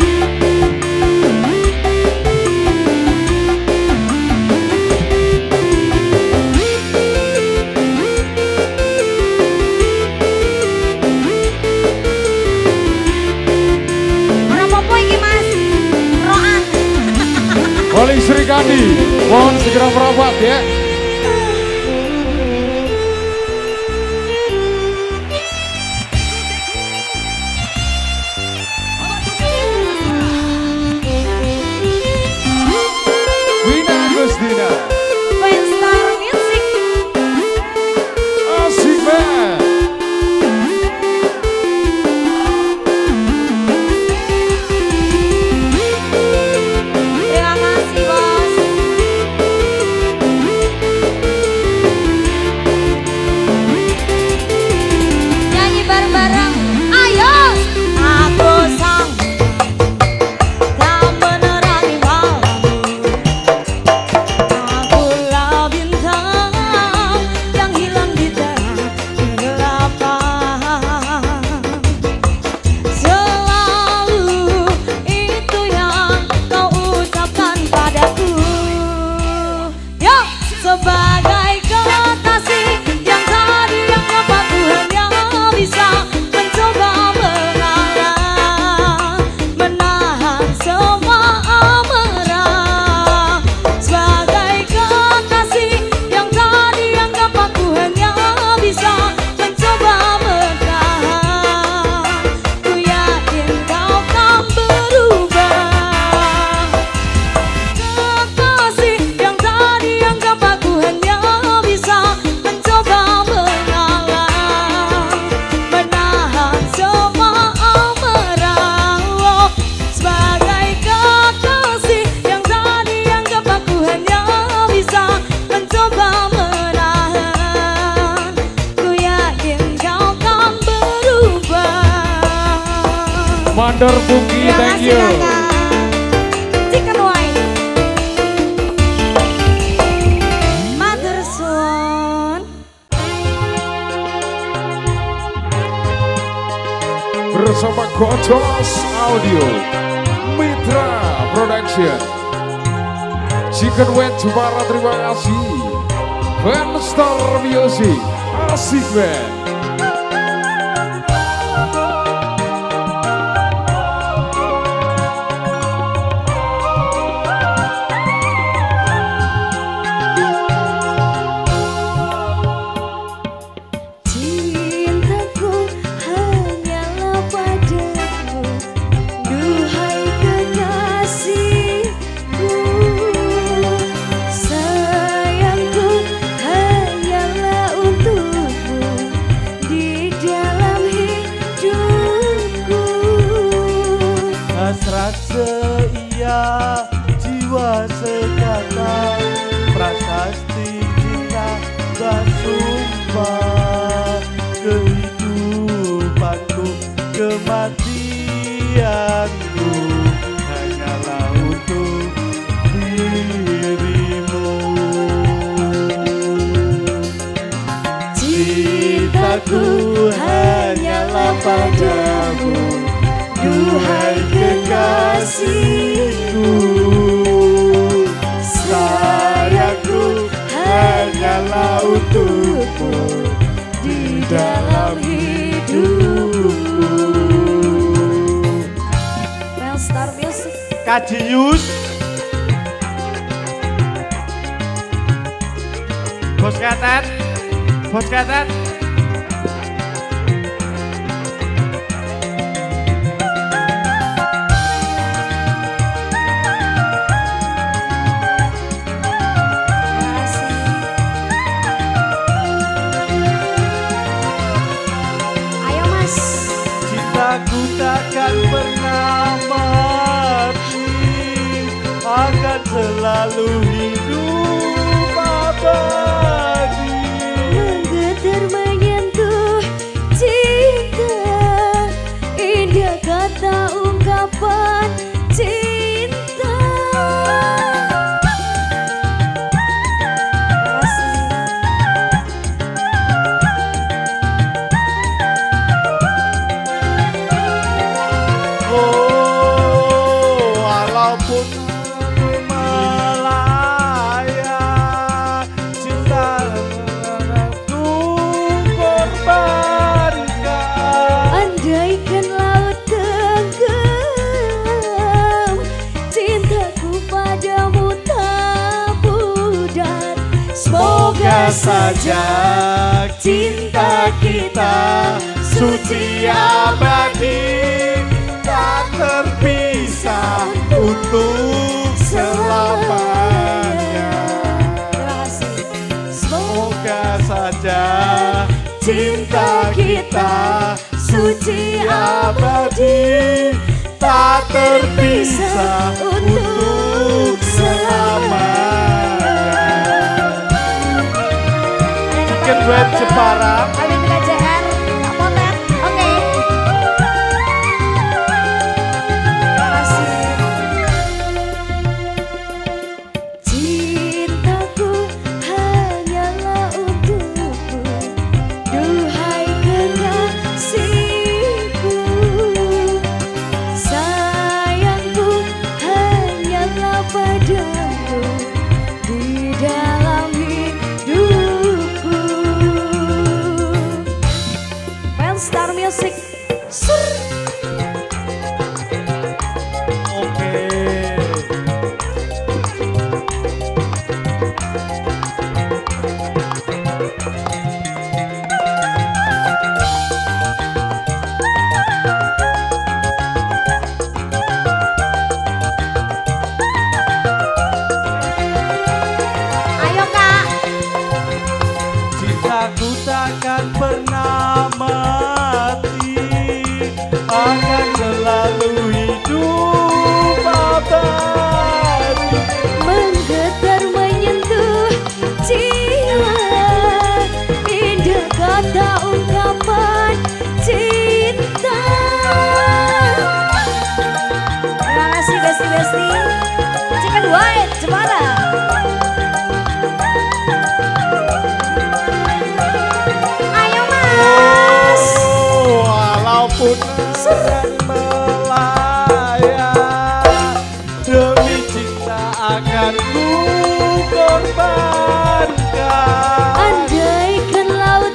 Ora apa-apa iki Mas. Roan. Wali Sri Kandi, mohon segera merapat ya. Wina Agustina, Fanstar Music. asik man. Terima kasih bos. Wonder Bungki, thank you. Chicken wine. Mother son. Bersama Gojos Audio, Mitra Production, Chicken Wet Jepara, terima kasih. Fanstar Music, asik band. Hasrat seia, jiwa sekata, prasasti cinta bersumpah. Kehidupanku, kematianku, hanyalah untuk dirimu. Cintaku hanyalah padamu, duhai kekasihku. Sayangku hanyalah untukmu di dalam hidupku. Fanstar Music. Kajius, Bos Ketet, Bos Ketet. Aku takkan pernah mati, akan selalu hidup abadi. Menggetar menyentuh cinta, indah kata ungkapan cinta. Semoga saja cinta kita suci abadi, tak terpisah untuk selamanya. Semoga saja cinta kita suci abadi, tak terpisah untuk selamanya. Chicken Wet Jepara. Ayo kita J R, Kak Potet. Oke. Terima kasih. Cintaku hanyalah untukmu, duhai kekasihku. Sayangku hanyalah padamu di dalam hidupku. Fanstar Music. Sur. Oke. Jepara. Ayo Mas. Oh, walaupun sedang melayang, demi cinta akan ku korbankan. Andaikan laut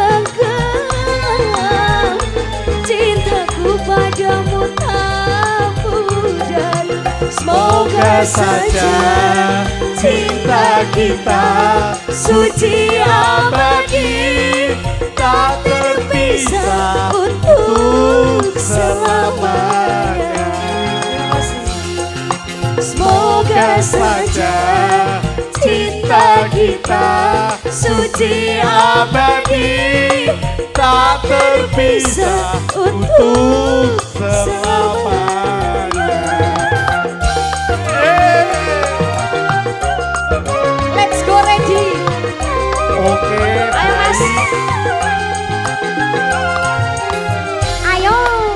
tenggelam, cintaku padamu tak pudar. Semoga saja cinta kita suci abadi, tak terpisah untuk selamanya. Semoga saja cinta kita suci abadi, tak terpisah untuk selamanya. Let's go ready. Oke, Ayo Mas. Ayo.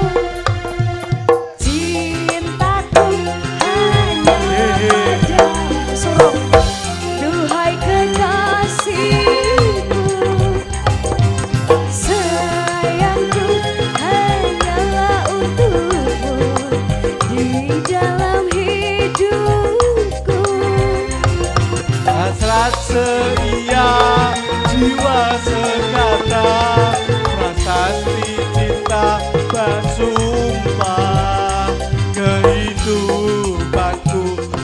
Cintaku hanya padamu. Suruh. Duhai kekasihku, sayangku hanyalah untukmu di dalam hidupku. hasrat seia, jiwa sekata, prasasti cinta bersumpah, kehidupanku,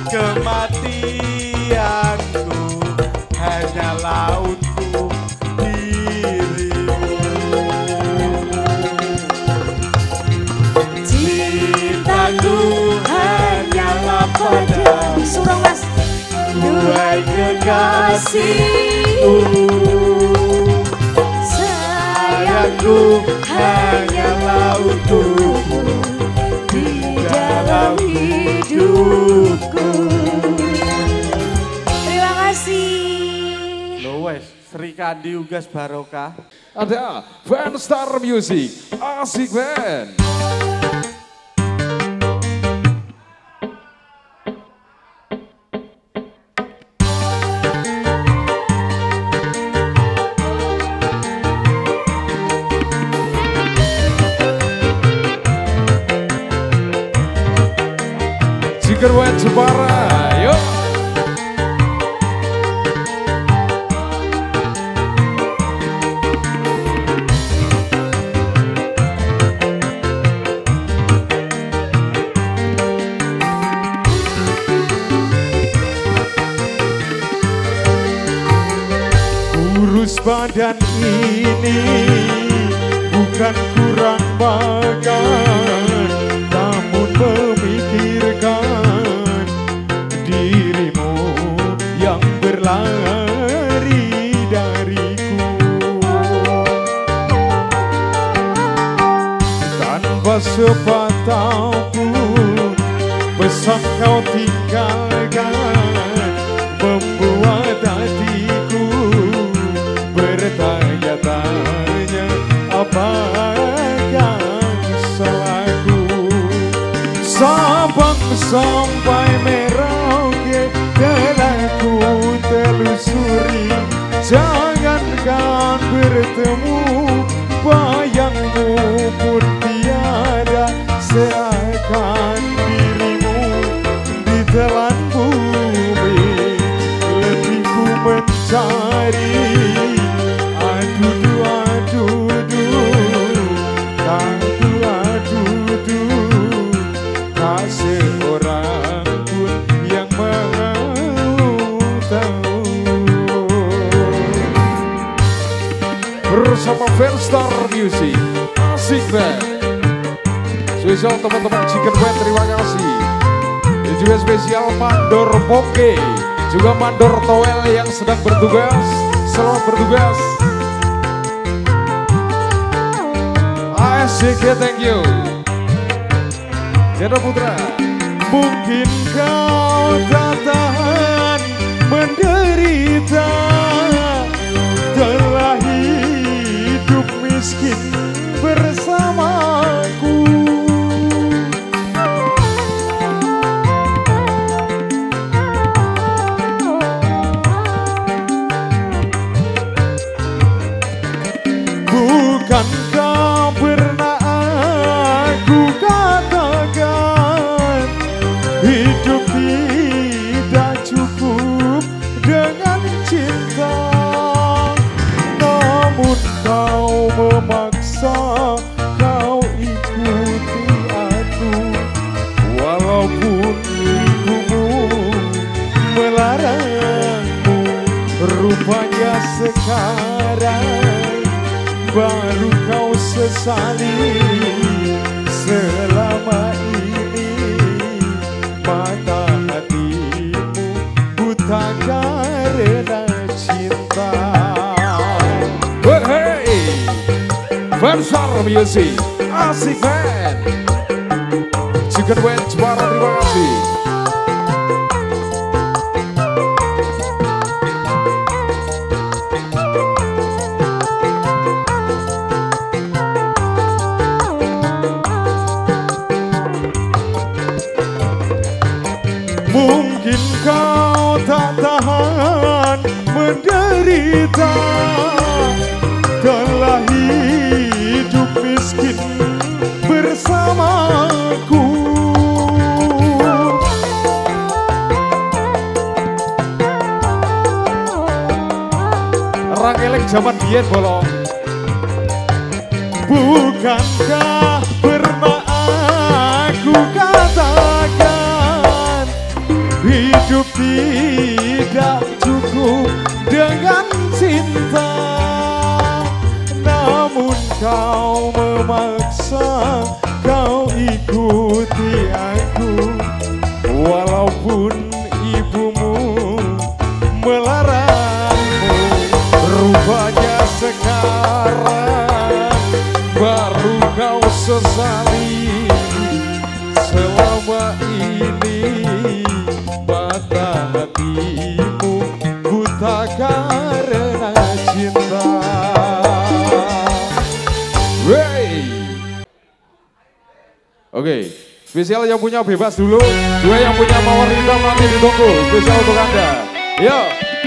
kematianku hanyalah untuk dirimu. Cintaku hanyalah padamu. Suruh Mas. Duhai kekasihku, sayangku hanyalah untukmu di dalam hidupku. Terima kasih. Lo wes, Sri Kandi Ugas Barokah. Ada Fan Star Music, asik band. Cikerwan Jepara, yuk. Kurus badan ini bukan kurang makan, namun memikirkan dirimu yang berlari dariku. Tanpa sepatah pun pesan kau tinggalkan, membuat hatiku bertanya-tanya apakah salahku. Sabang sampai Merauke telah ku telusuri, jangankan bertemu, bayangmu pun tiada, seakan dirimu ditelan bumi. Letih ku mencari, aduh du aduh du, aduh aduh du, tak seorang pun yang mau tahu. Bersama Fan Star Music, asik band. Spesial teman-teman Chicken Band, terima kasih. Dan juga spesial Mandor Poke, juga Mandor Toel yang sedang bertugas. Selamat bertugas. Asik ya, thank you. Jendra Putra. Mungkin kau tak tahan menderita, telah hidup miskin bersamaku. sekarang baru kau sesali selama ini mata hatimu buta karena cinta. Hey, Fanstar Music asik man. Chicken Wing juara, terima kasih. Mungkin kau tak tahan menderita telah hidup miskin bersamaku. Orang elek zaman biyen bolong. Bukankah pernah aku katakan hidup tidak cukup dengan cinta, namun kau memaksa, kau ikuti aku, walaupun ibumu melarangmu. Rupanya sekarang baru kau sesali selama ini mata hatimu buta karena cinta. Wey. Oke, spesial yang punya bebas dulu, dua yang punya mawar hitam nanti ditunggu, spesial untuk Anda. Yuk,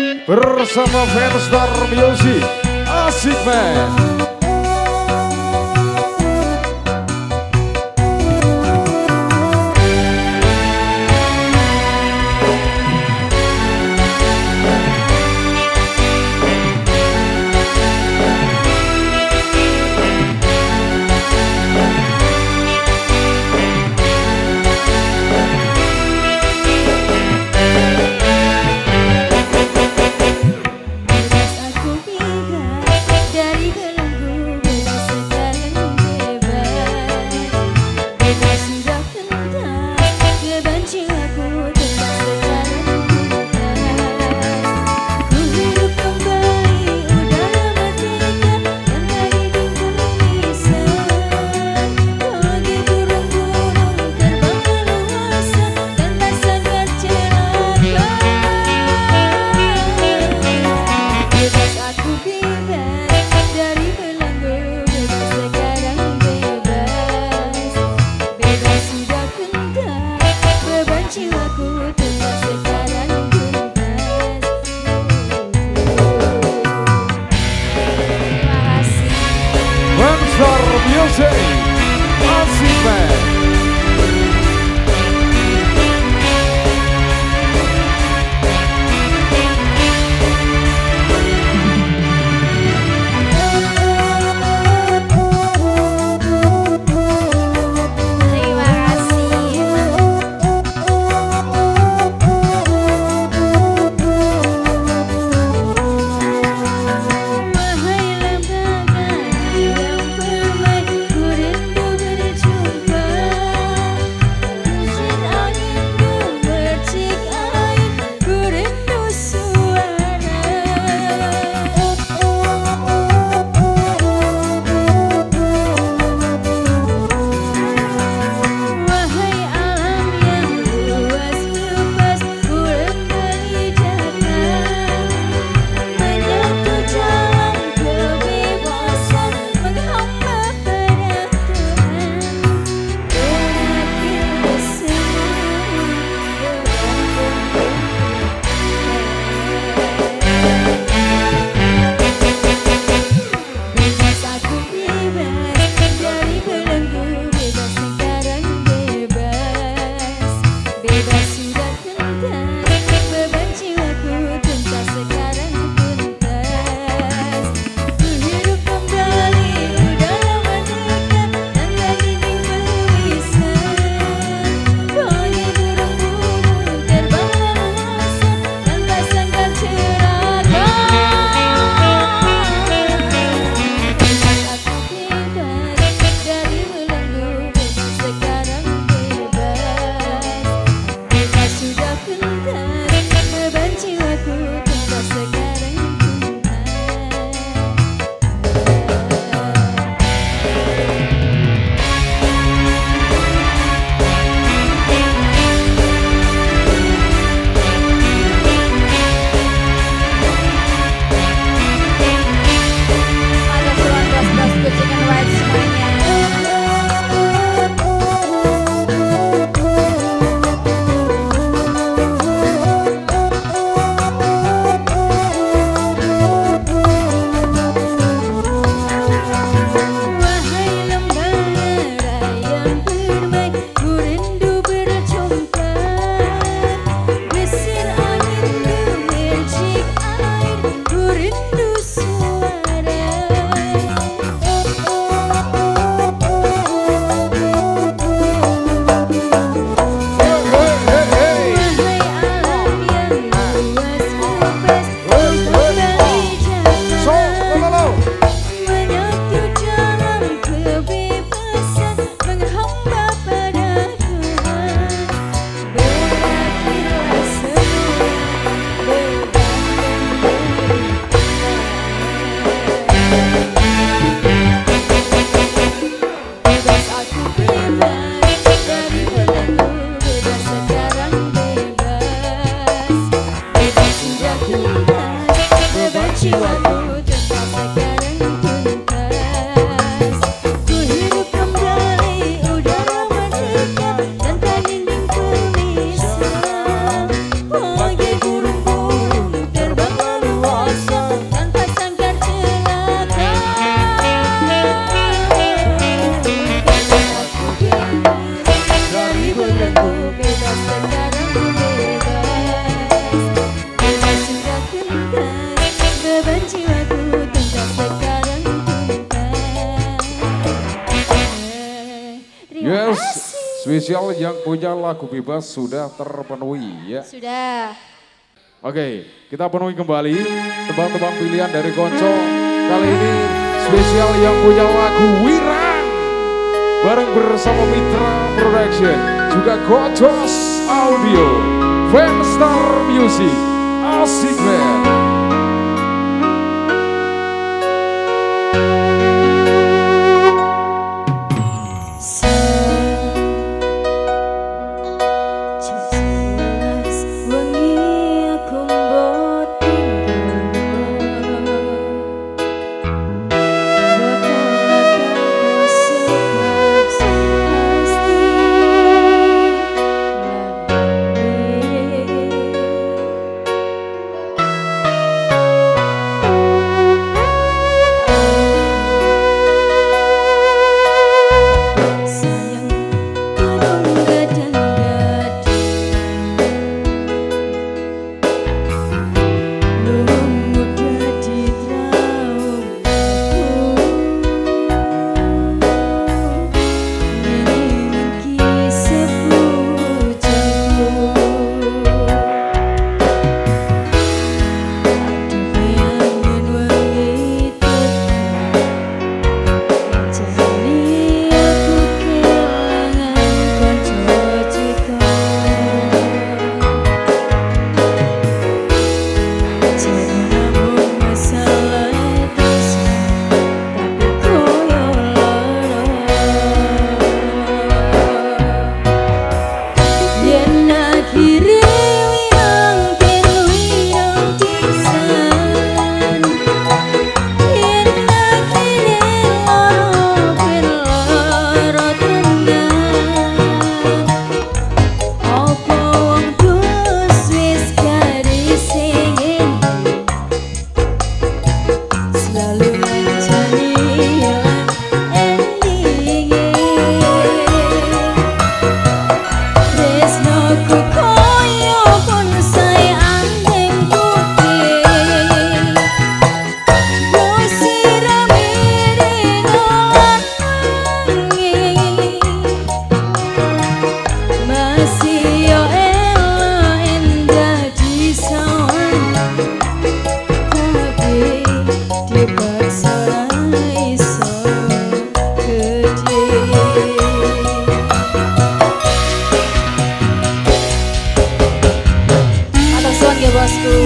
bersama Fanstar Music, asik man. Wahai lembaga yang permai, ku rindu berjumpa. gentar beban jiwaku tanpa sekarang ada suara bos-bos kucingan white semuanya. Yes, spesial yang punya lagu bebas sudah terpenuhi ya. Sudah. Oke, kita penuhi kembali tebang-tebang pilihan dari Konco. Kali ini spesial yang punya lagu Wirang bareng bersama Mitra Production, juga Gojos Audio, Fanstar Music, asik man. ya bosku.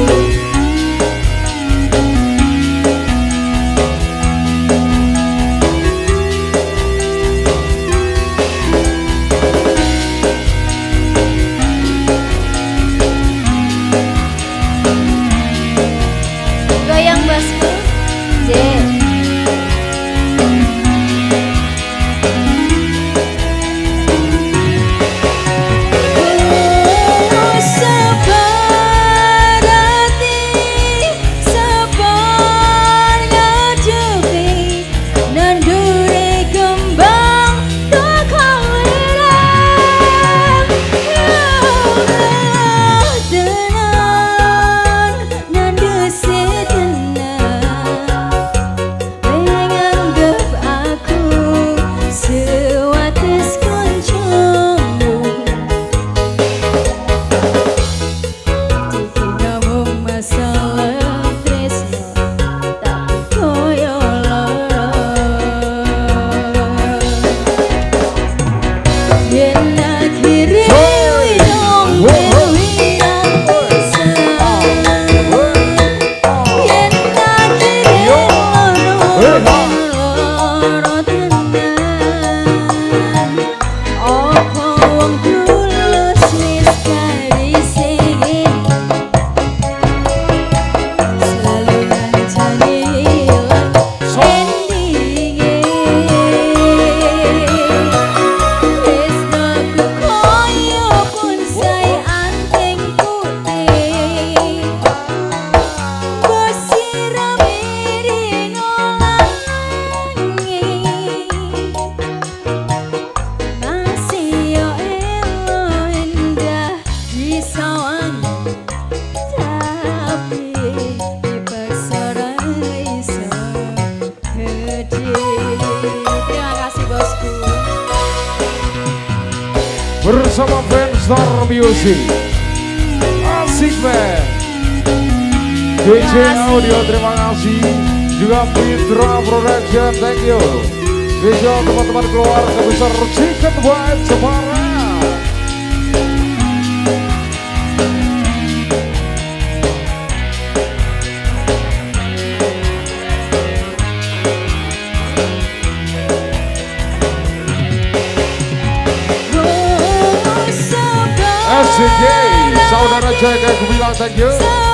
Goyang bosku. Yeah. Bersama Fanstar Music asik band D J Audio, terima kasih. Juga Fitra Production, thank you. Spesial teman-teman keluarga besar Chicken White Jepara. S J K, saudara jaga Gemilang, thank you.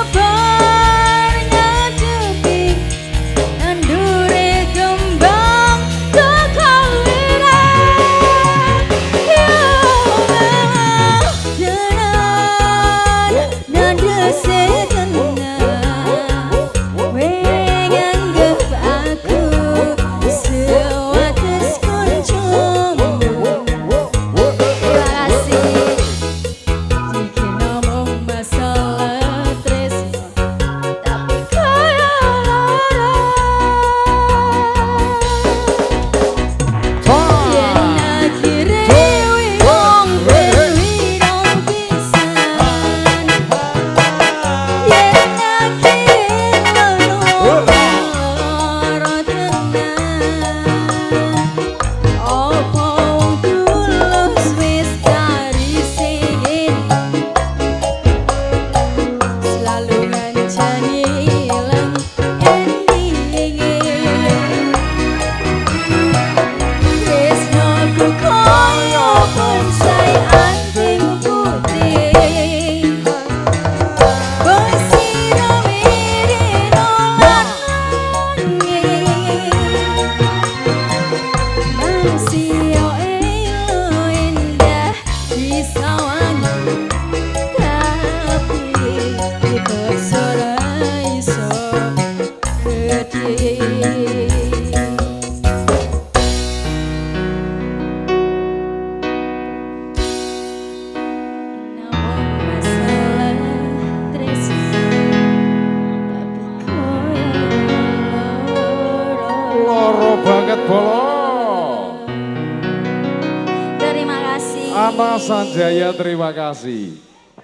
Ana Sanjaya, terima kasih.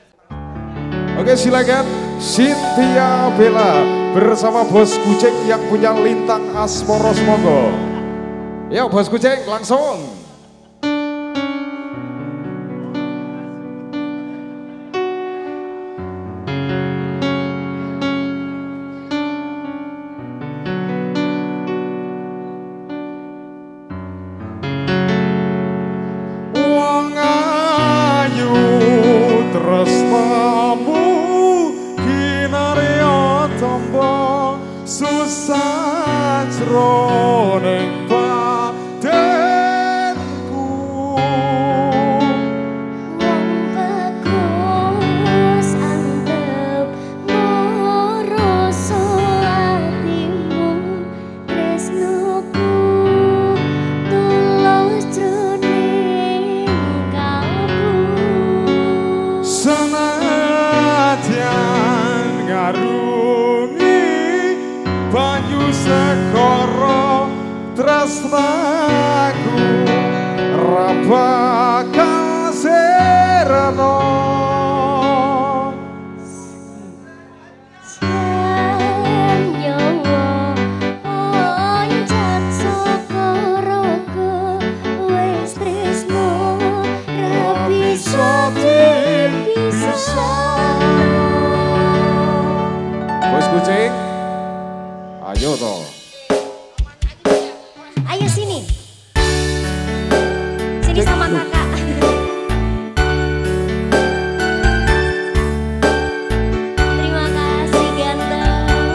Oke, silakan Cynthia Bella bersama Bos Kucing yang punya Lintang Asporo Semogo. Ya Bos Kucing, langsung. susah jroning badanku. Wong bagus antep moroso atimu, tresnoku tulus jroning kalbu. Senadyan ngarungi banyu segara tresnaku ra bakal sirna. Senyawa oncat saka raga, wis tresno ra bisa dipisah. Bos kucing, ayo toh. Ayo sini. Sini sama kakak. Terima kasih ganteng.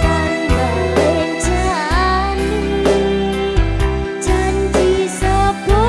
Janji sapa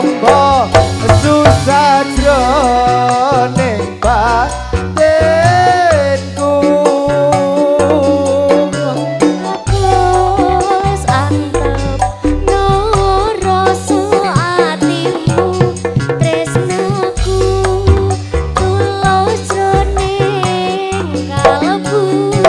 tombo susah jroning batinku. Bagus antep no rasa atimu, tresnaku tulus jroning kalbu.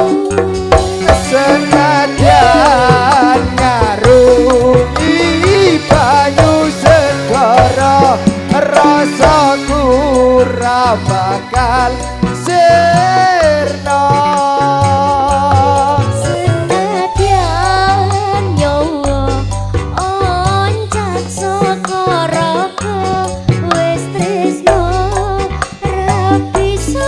Senadyan ngarungi banyu segara, rasaku ra bakal sirna. Senadyan nyawa oncak saka raga, wis tresno ra bisa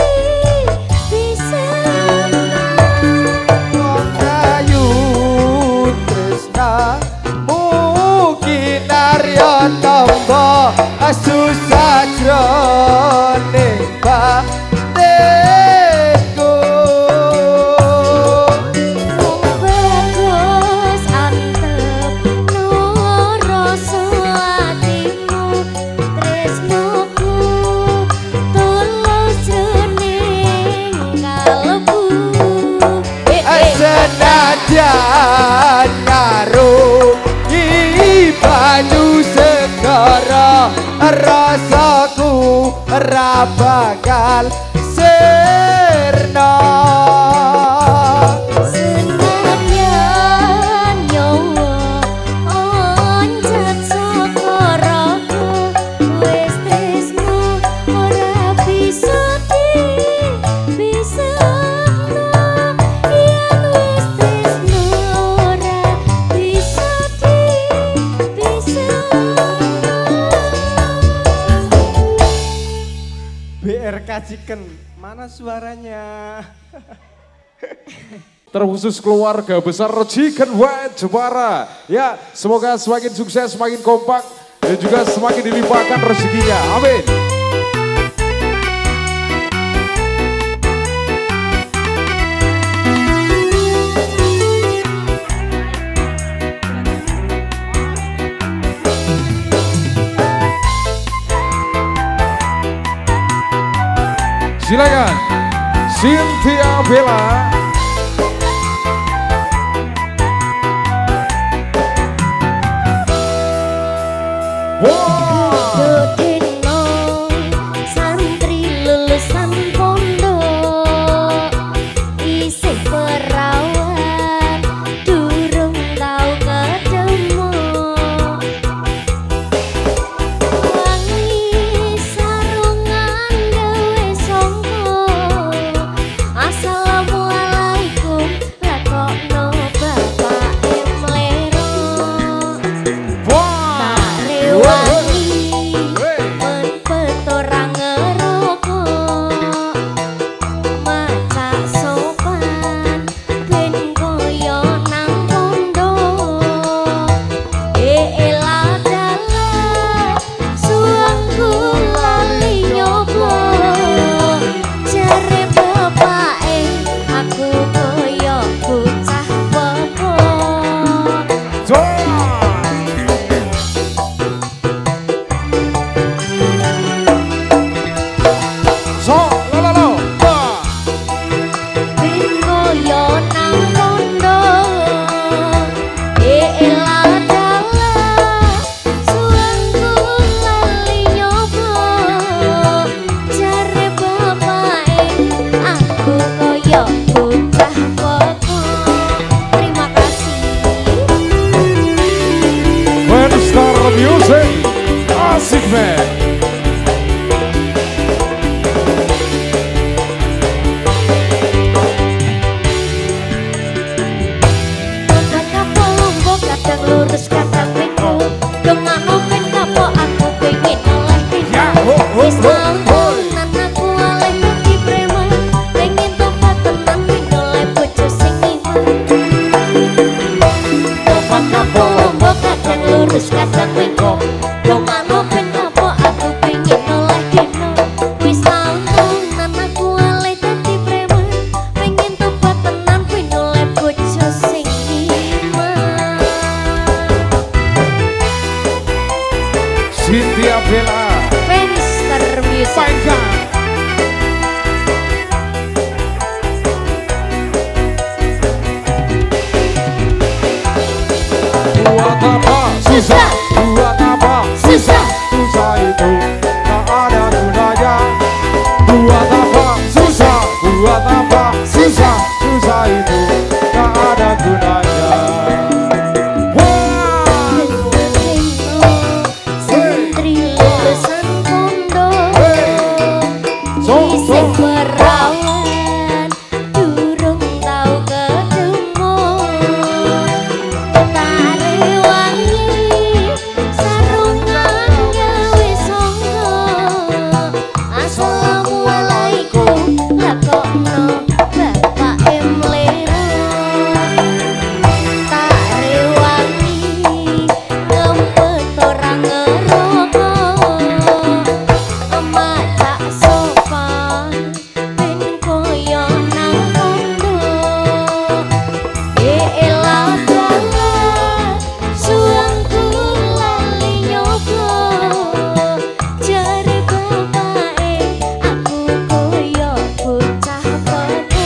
dipisahna. Wong ayu tresna mungkin arya tombo susah jroning batinku. Bagus antep no rasa atimu, tresnaku tulus jroning kalbu. Senadyan ngarungi banyu segara, rasaku ra bakal sirna. Senadyan nyawa oncak saka raga, wis tresno ora bisa dipisahna. Yen wis tresno ora bisa dipisahna. B R K Chicken, mana suaranya? Terkhusus keluarga besar Chicken White Jepara. Ya, semoga semakin sukses, semakin kompak, dan juga semakin dilimpahkan rezekinya. Amin. Silakan, Cynthia Bella. Dodeno santri lulusan pondok, isih perawan durung tau ketemu. Wangi sarungan gawe songko, assalamualaikum lakokno bapake mlero. Rewangi men petorang ngerokok, macak sopan ben koyo nang pondok. Elah dalah suangku lali nyoba, jare bapake aku koyo bocah pokok. So, lo lo lo. Wah. Koyo nang pondok, elah dalah suangku lali nyoba, jare bapake aku koyo bocah pokok. Terima kasih. When Star Music, asik man. Kadang lurus kadang bengkok, dengan open kapok aku pengen oleh Ya, dino. ho, ho, Wis ho, tahun aku oleh dadi preman, pengen tobat tenan pengen oleh bojo sing iman. Tobat kapok lombok kadang lurus kadang bengkok, dengan open kapok aku pengen oleh dino. Wis tahun aku oleh dadi preman, pengen tobat tenan pengen oleh bojo sing iman. Cynthia Bella Fenster Music. mainkan. Buat apa susah, buat apa susah, susah itu tak ada gunanya. Buat apa susah, buat apa susah, susah itu tak ada gunanya. Sentri lulusan pondok So, so. isih perawan durung tau ketemu. Tari wangi sarungan gawe sangga. Assalamualaikum lakokno bapak emlero. Tari wangi ngempet orang ngerokok. Maca sopan ben koyo nang pondok. Elah dalah suangku lali nyoba. Jare bapake aku koyo bocah pondok.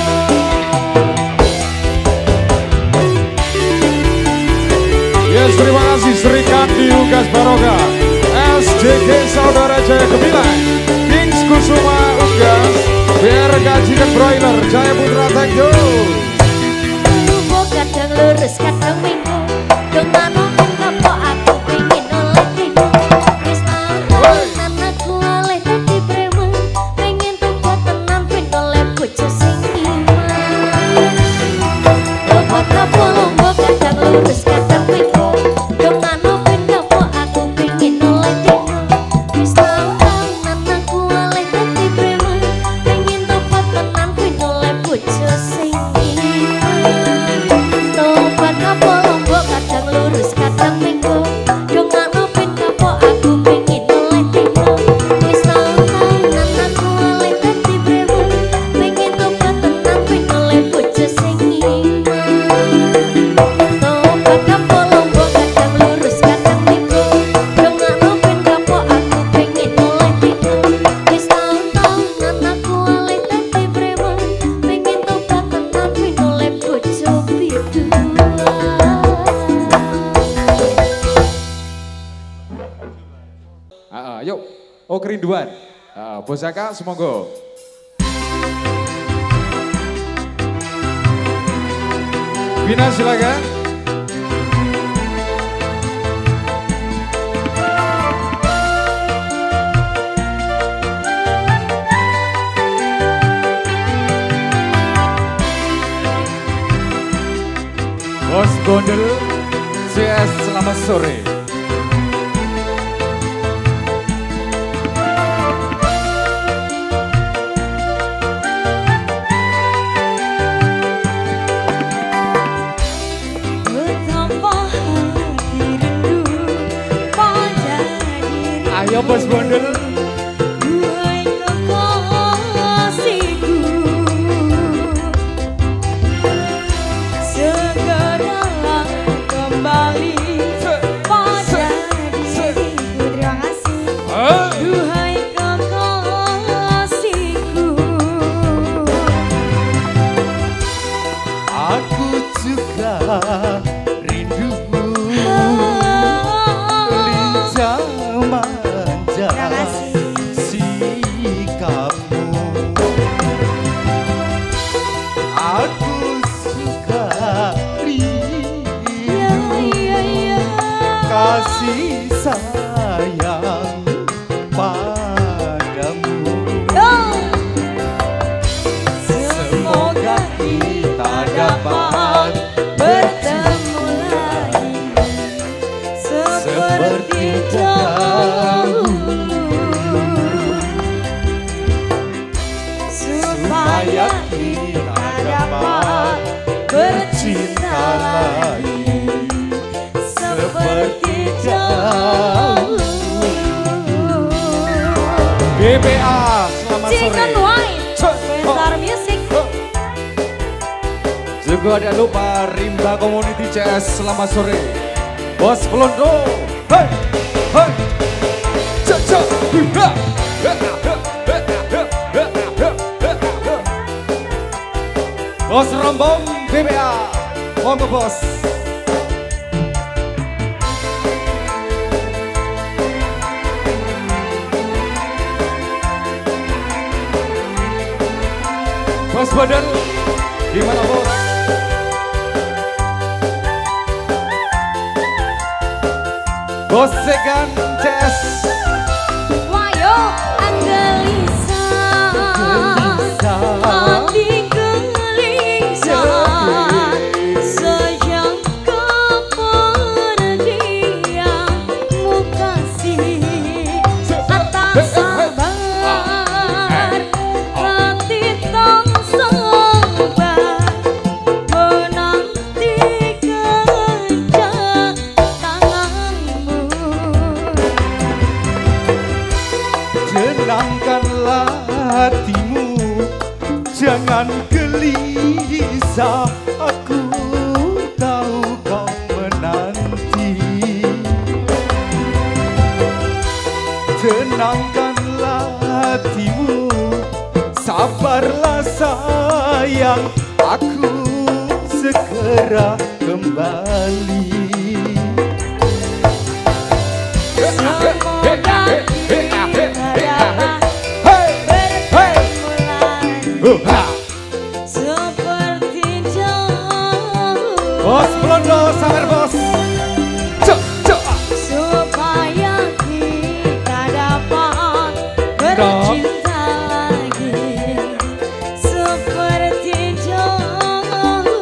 Yes, terima kasih Sri Kandi Ugas Baroka, S J K Saudara Jaya Gemilang, Kings Kusuma Ugas, B R K Chicken Broiler, Jaya Putra Thank you. Lupa kadang lurus kadang minggu. Dong mano kapok aku pengen oleh dino. Wis tahunan aku oleh dadi preman. Pengen tempat tenan ben oleh bojo sing iman. Lupa kapok lomba kadang lurus kadang minggu. Dong mano kapok aku pengen oleh dino. Wis tahunan aku oleh dadi preman. Pengen tempat tenan ben oleh bojo sing iman. Tobat kapok lombok kadang lurus kadang minggu. Dong ano ben kapok aku pengen oleh dino. Wis tahunan aku oleh dadi preman. Pengen tobat tenan ben oleh bojo sing iman. Tobat kapok lombok kadang lurus kadang minggu. Dong ano ben kapok aku pengen oleh dino. Wis tahunan aku oleh dadi preman. Pengen tobat tenan ben oleh bojo bidua. Ah, ah, yuk, oh kerinduan. Ah, Bos Aka, semoga. Vina silakan. Bos Bondel, C S selamat sore. Betapa hati rindu pada diri. Ayo Bos Bondel. Duhai kekasihku, segeralah kembali pada diriku. Terima kasih. Duhai kekasihku, Aku juga rindu lincah manja terima kasih. sikapmu. Aku suka rindu Ya, ya, ya. kasih sayang padamu. Oh. Semoga kita dapat bertemu lagi seperti dahulu, supaya kita dapat bercinta lagi seperti dahulu. B B A, selamat sore. Chicken White, Star Music. Juga ada lupa Rimba Community C S selamat sore. Bos Pelondo, hei, hei. B B A, monggo bos. Bos Badan, gimana bos? Bos Segan C S. Wayo Angelisa, hati gelisah, sejak kepergianmu kasih, atas sabar, hati tak sabar, menanti kedatanganmu. Tenangkanlah hatimu, jangan gelisah. Aku tahu kau menanti. Tenangkanlah hatimu, sabarlah sayang. Aku segera kembali. Semoga kita bertemu seperti dahulu. Bos Blondo, sabar bos. Cuk, cuk. Supaya kita dapat bercinta lagi seperti dahulu.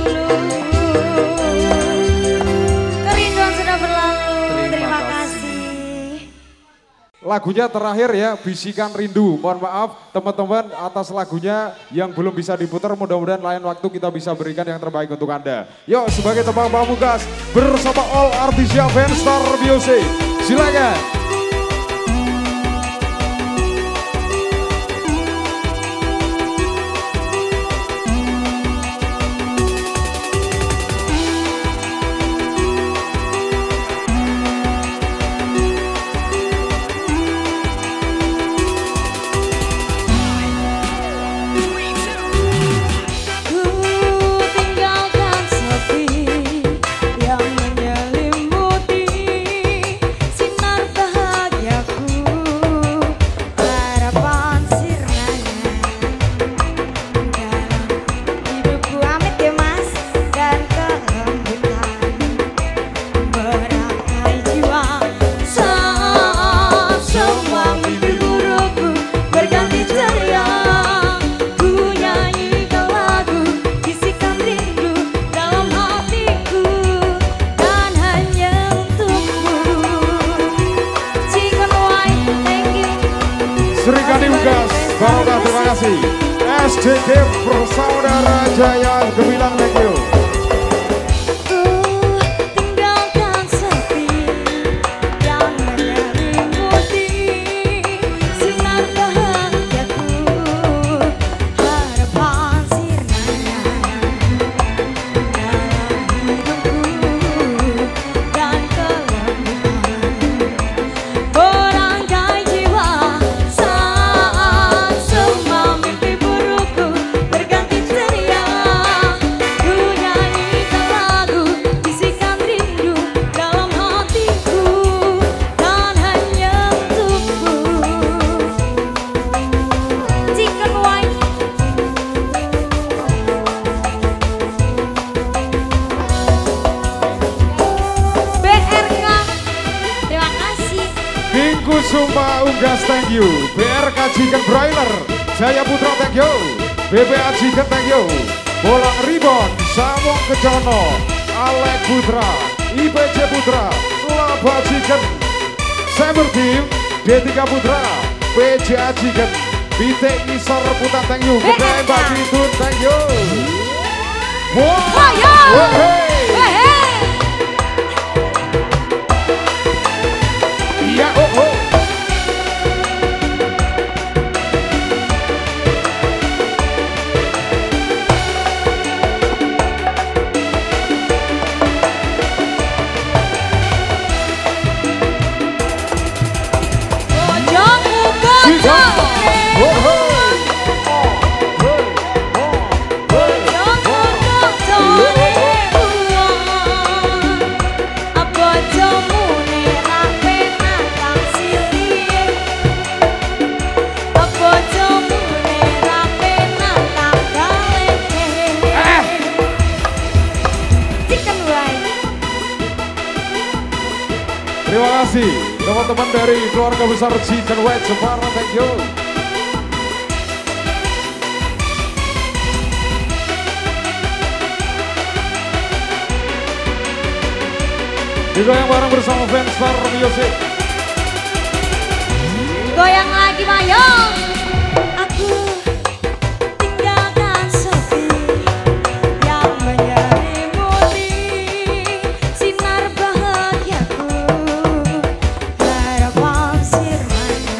Kerinduan sudah berlalu. Terima kasih. Lagunya terakhir ya, Bisikan Rindu. Mohon maaf teman-teman atas lagunya yang belum bisa diputar. Mudah-mudahan lain waktu kita bisa berikan yang terbaik untuk Anda. Yuk sebagai tembang pamungkas bersama All Artisia Fanstar Music. Silakan. Ku tinggalkan sepi yang menyelimuti sinar bahagiaku, harapan sirnanya dalam hidupku. Amit ya mas, dan kelembutan merangkai jiwa saat semua mimpi burukku berganti ceria. Ku nyanyikan lagu bisikan rindu dalam hatiku, dan hanya untukmu. Chicken white, thank you. Sri Kandi Ugas, Barokah terima kasih. S D K Persaudara Jaya Gemilang, thank you. Ku tinggalkan sepi yang menyelimuti sinar bahagiaku, harapan sirnanya dalam hidupku, dan kelembutan merangkai jiwa saat semua mimpi burukku berganti ceria. Ku nyanyikan lagu bisikan rindu dalam hatiku, dan hanya untukmu. Chicken white. B R K, terima kasih. King Kusuma Unggas, thank you. B R K Chicken Broiler, Jaya Putra, thank you. B B A Chicken, thank you. Bolang Ribon, Samong Kejono, Alek Putra, I P C Putra, Laba Chicken, Cyber Team, D tiga Putra, P J A Chicken, Pitek Nisor Putra, thank you. Kedai Mbak Citun, thank you. Wow, Ayo. hey. Hehe. Iya, oh, oh. Bojongmu kocok, kasih teman-teman dari keluarga besar Chicken White Jepara, thank you. Digoyang bareng bersama fans Star Music. Goyang lagi mayong. Aku tinggalkan sepi yang menyelimuti sinar bahagiaku, harapan sirnanya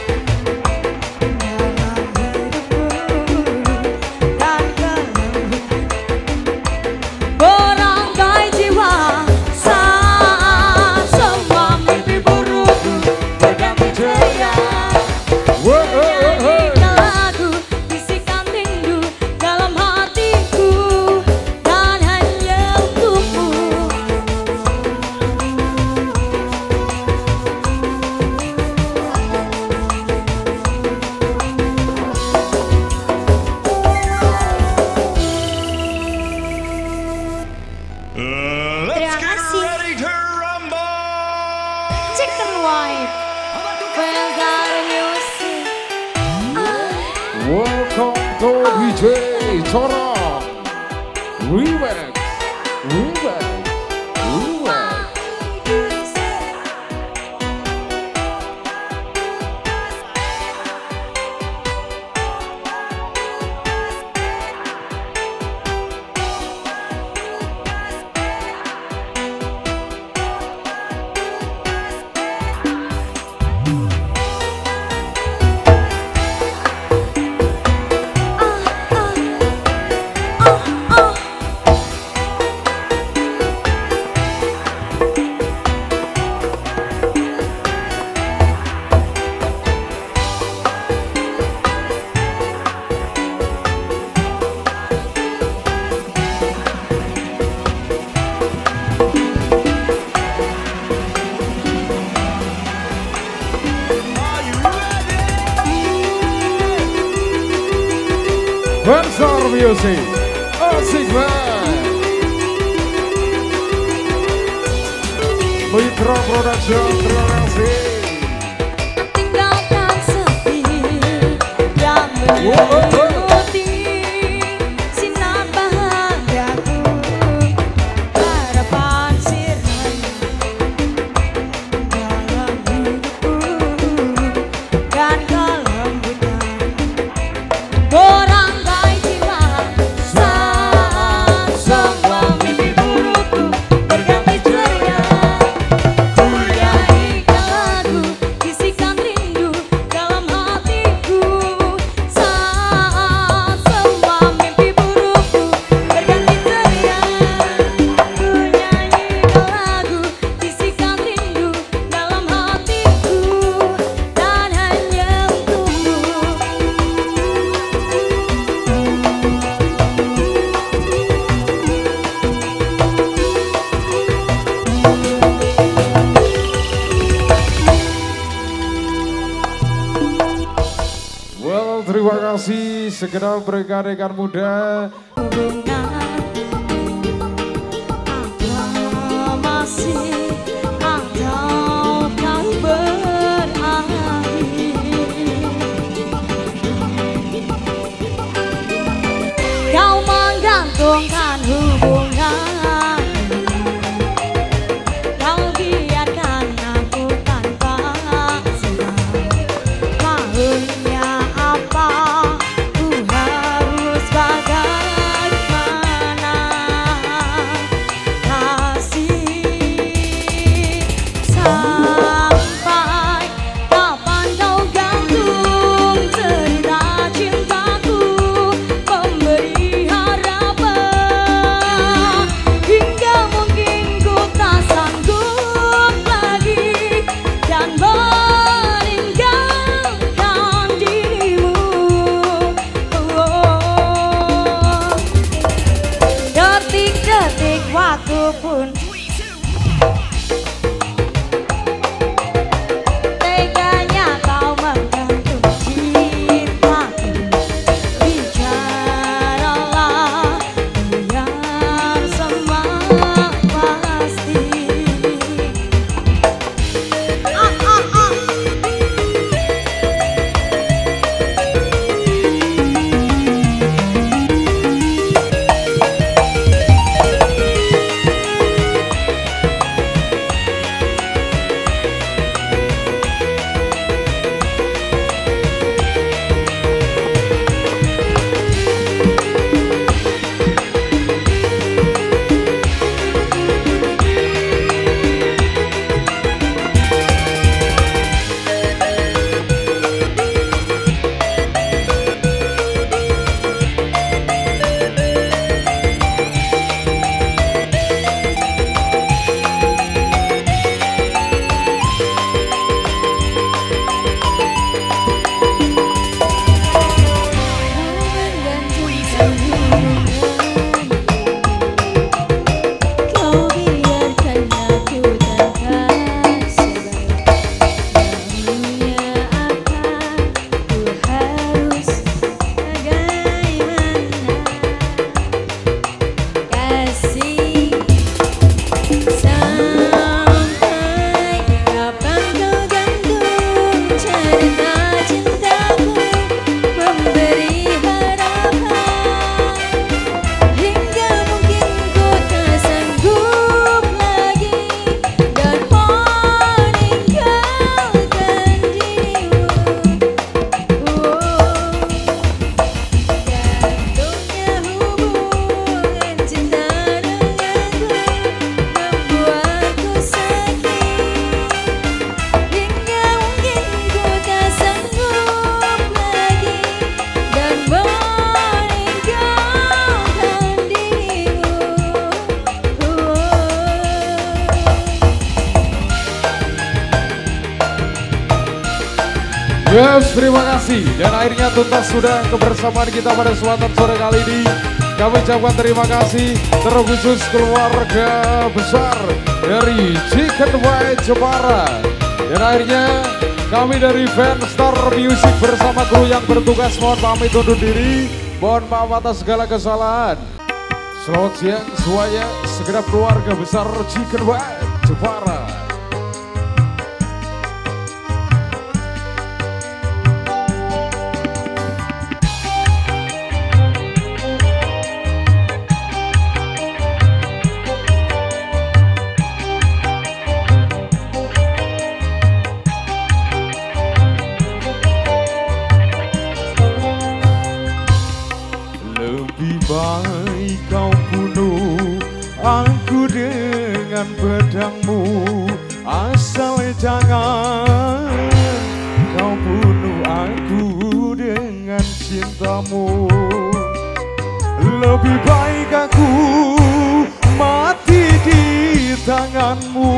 dalam hidupku dan kelembutan barangkai jiwa. Terima kasih. Chicken White, Star Music. Welcome to D J Corong Remix, Remix, Remix. Star Music, asik banget. Mitra Production, terima kasih. Tinggalkan sepi yang menyelimuti sinar bahagiaku, harapan sirnanya dalam hidupku dan kelembutan barangkai jiwa. Saat semua mimpi burukku berganti ceria, ku nyanyikan lagu, bisikan rindu dalam hatiku. Saat semua mimpi burukku berganti ceria, ku nyanyikan lagu, bisikan rindu dalam hatiku dan hanya untukmu. Well, terima kasih segenap rekan-rekan muda. Hubungan apa masih atau kau berakhir? Kau menggantungkan hubungan, kau biarkan aku tanpa senang. Maunya apa? Ku harus bagaimana? Yes, terima kasih. Dan akhirnya tuntas sudah kebersamaan kita pada kesempatan sore kali ini. Kami ucapkan terima kasih terkhusus keluarga besar dari Chicken White Jepara. Dan akhirnya kami dari Fanstar Music bersama kru yang bertugas mohon pamit undur diri. Mohon maaf atas segala kesalahan. Selamat siang semuanya, segenap keluarga besar Chicken White Jepara. Lebih baik kau bunuh aku dengan pedangmu, asal jangan kau bunuh aku dengan cintamu. Lebih baik aku mati di tanganmu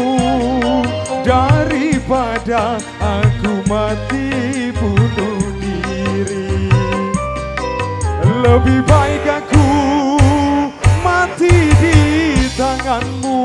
daripada aku mati bunuh diri. Lebih baik aku mati di tanganmu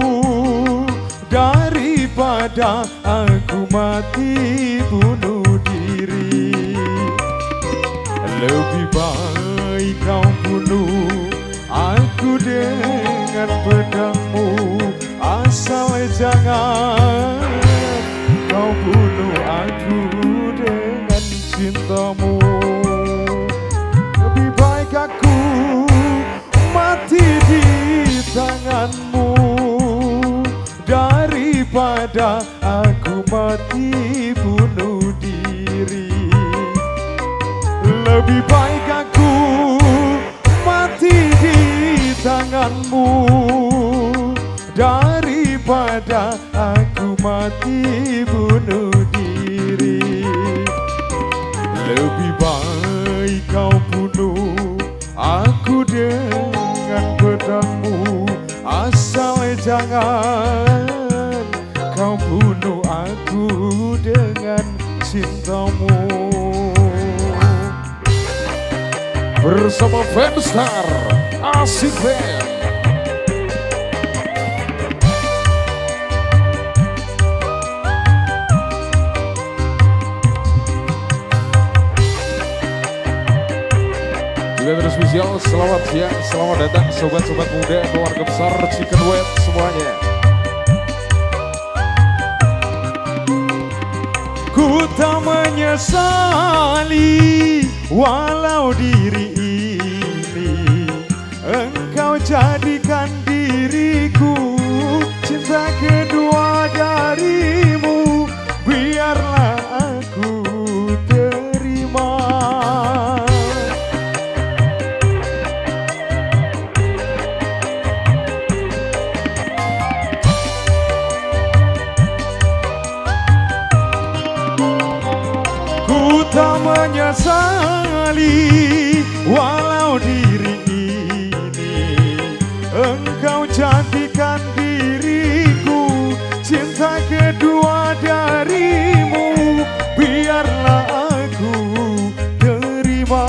daripada aku mati bunuh diri. Lebih baik kau bunuh aku dengan pedangmu, asal jangan kau bunuh aku dengan cintamu. Lebih baik aku mati di tanganmu daripada aku mati bunuh diri. Lebih baik aku mati di tanganmu daripada aku mati bunuh diri. Lebih baik kau bunuh aku dengan pedangmu, asal jangan kau bunuh aku dengan cintamu. Bersama Fanstar Asik Band. Juga terus spesial, selamat siang, selamat datang sobat-sobat muda, keluarga besar Chicken White semuanya. Ku tak menyesali walau diri ini engkau jadikan diriku cinta kedua darimu, biarlah aku terima. Ku tak menyesali walau diri ini engkau jadikan diriku cinta kedua darimu, biarlah aku terima.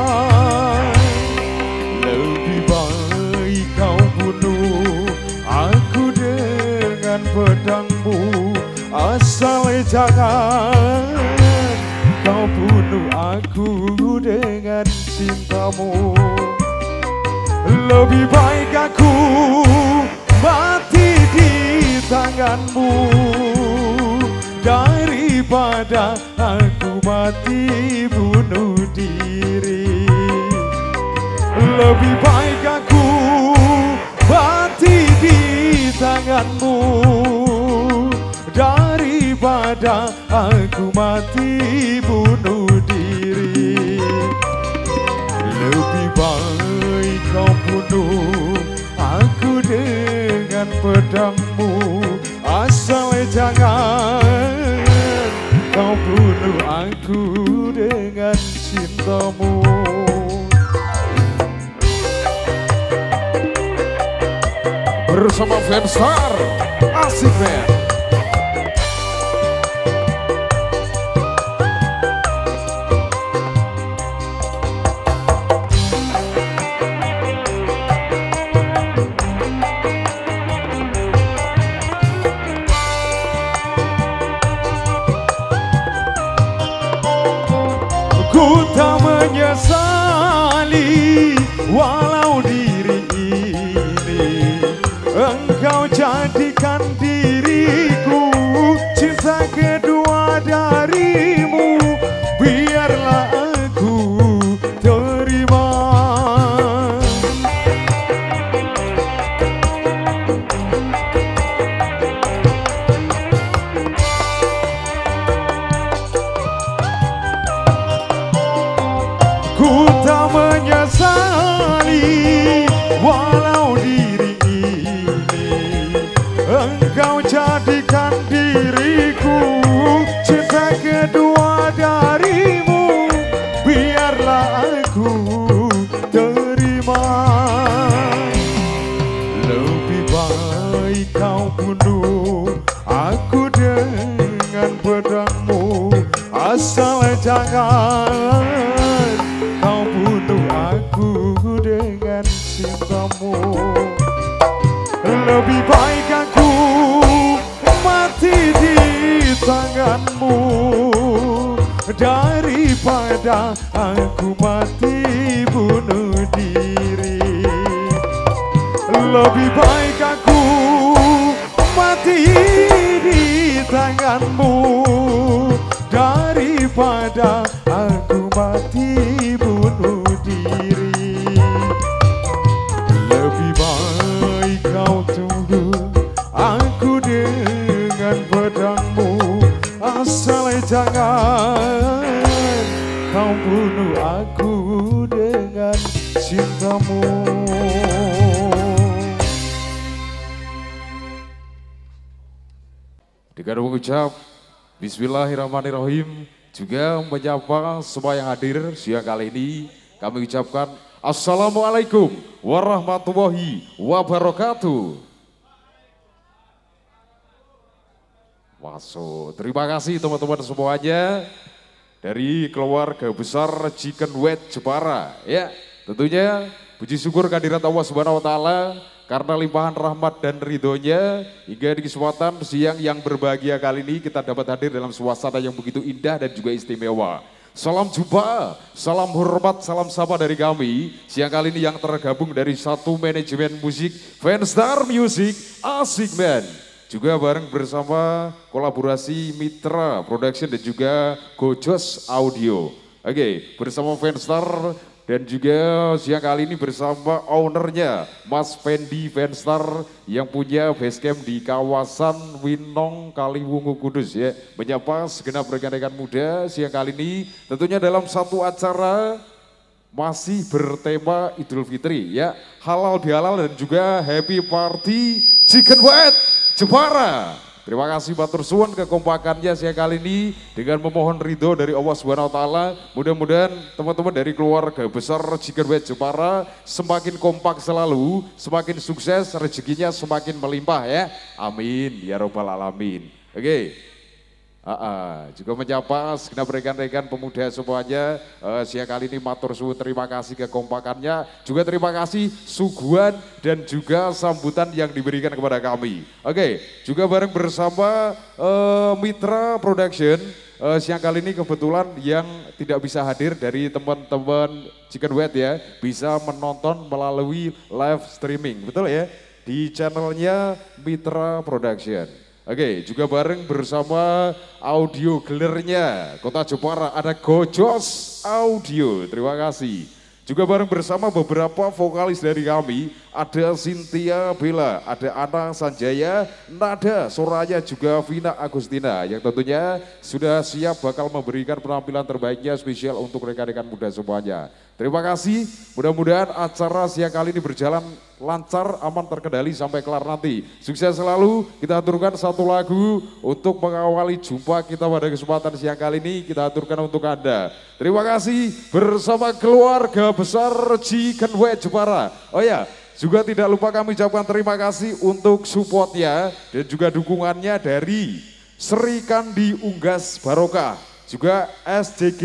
Lebih baik kau bunuh aku dengan pedangmu, asal jangan kau bunuh aku dengan cintamu. Lebih baik aku mati di tanganmu daripada aku mati bunuh diri. Lebih baik aku mati di tanganmu daripada aku mati bunuh diri. Lebih baik kau bunuh aku dengan pedangmu, asal jangan kau bunuh aku dengan cintamu. Bersama Fanstar Asik Band. Ku tak menyesali walau diri ini engkau jadikan diriku, cinta kedua darimu biarlah aku terima. Ku tak menyesali walau diri ini engkau jadikan diriku, cinta kedua darimu biarlah aku terima. Lebih baik kau bunuh aku dengan pedangmu, asal jangan kau bunuh aku dengan cintamu. Lebih baik aku mati di tanganmu daripada aku mati bunuh diri. Lebih baik aku mati di tanganmu daripada aku mati bunuh diri. Lebih baik kau tunggu aku dengan pedangmu, asal jangan kau bunuh aku dengan cintamu. Dengan mengucap Bismillahirrahmanirrahim, juga menyapa semua yang hadir siang kali ini, kami ucapkan Assalamualaikum warahmatullahi wabarakatuh. Masuk, terima kasih teman-teman semuanya dari keluarga besar Chicken Wet Jepara. Ya, tentunya puji syukur kehadirat Allah Subhanahu wa taala karena limpahan rahmat dan ridhonya hingga di kesempatan siang yang berbahagia kali ini kita dapat hadir dalam suasana yang begitu indah dan juga istimewa. Salam jumpa, salam hormat, salam sapa dari kami siang kali ini yang tergabung dari satu manajemen musik Fanstar Music Asik Band. Juga bareng bersama kolaborasi Mitra Production dan juga Gojos Audio. Oke, bersama Fanstar dan juga siang kali ini bersama ownernya Mas Fendi Fanstar yang punya basecamp di kawasan Winong Kaliwungu Kudus ya. Menyapa segenap rekan-rekan muda siang kali ini tentunya dalam satu acara masih bertema Idul Fitri ya. Halal bihalal dan juga happy party Chicken Wet Jepara. Terima kasih matur suwun kekompakannya siang kali ini dengan memohon ridho dari Allah Subhanahu wa taala. Mudah-mudahan teman-teman dari keluarga besar Chicken Wet Jepara semakin kompak selalu, semakin sukses, rezekinya semakin melimpah ya. Amin ya robbal alamin. Oke. Okay. Uh, uh, juga menyapa segenap rekan-rekan pemuda semuanya uh, siang kali ini matur suwun terima kasih kekompakannya, juga terima kasih suguhan dan juga sambutan yang diberikan kepada kami. Oke, okay, juga bareng bersama uh, Mitra Production uh, siang kali ini kebetulan yang tidak bisa hadir dari teman-teman Chicken Wet ya, bisa menonton melalui live streaming, betul ya, di channelnya Mitra Production. Oke, juga bareng bersama audio gelernya Kota Jepara ada Gojos Audio, terima kasih. Juga bareng bersama beberapa vokalis dari kami, ada Cynthia Bella, ada Ana Sanjaya, Nada Soraya, juga Vina Agustina yang tentunya sudah siap bakal memberikan penampilan terbaiknya spesial untuk rekan-rekan muda semuanya. Terima kasih, mudah-mudahan acara siang kali ini berjalan lancar, aman, terkendali sampai kelar nanti. Sukses selalu, kita aturkan satu lagu untuk mengawali jumpa kita pada kesempatan siang kali ini, kita aturkan untuk Anda. Terima kasih bersama keluarga besar Chicken Wet Jepara. Oh ya, juga tidak lupa kami ucapkan terima kasih untuk supportnya dan juga dukungannya dari Sri Kandi Unggas Barokah, juga S D G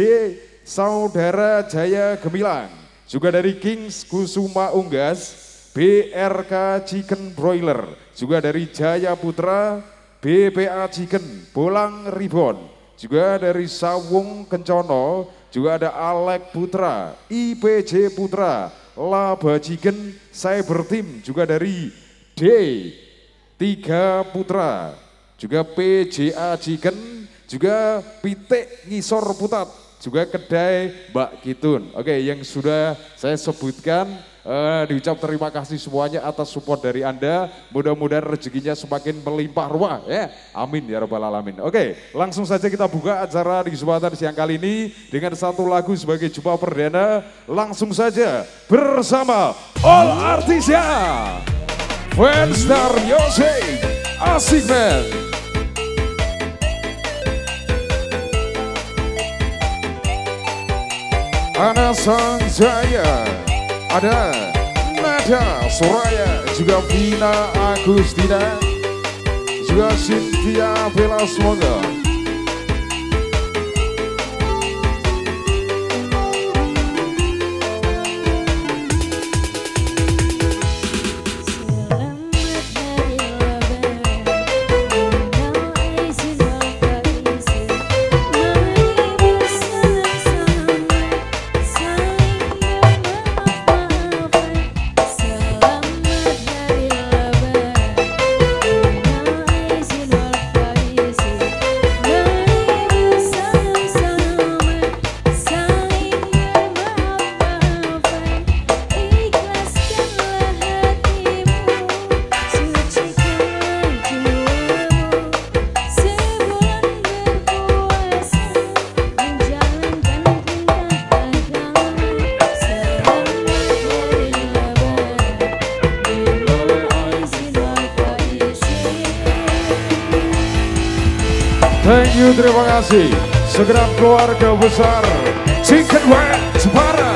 Saudara Jaya Gemilang, juga dari Kings Kusuma Unggas, B R K Chicken Broiler, juga dari Jaya Putra, B P A Chicken Bolang Ribbon, juga dari Sawung Kencono, juga ada Alek Putra, I P J Putra, Labajigen Cyber Team, juga dari D tiga Putra, juga P J A Jigen, juga Pitik Ngisor Putat, juga kedai Mbak Kitun. Oke, yang sudah saya sebutkan, uh, diucap terima kasih semuanya atas support dari Anda. Mudah-mudahan rezekinya semakin melimpah ruah ya. Amin ya rabbal alamin. Oke, langsung saja kita buka acara di kesempatan siang kali ini dengan satu lagu sebagai jumpa perdana. Langsung saja bersama All Artisia, Fanstar Music, asik man. Ada Sang Jaya, ada Nada Soraya, juga Vina Agustina, juga Cynthia Bella Semoga. Thank you, terima kasih. Segenap keluarga besar Chicken Wet Jepara.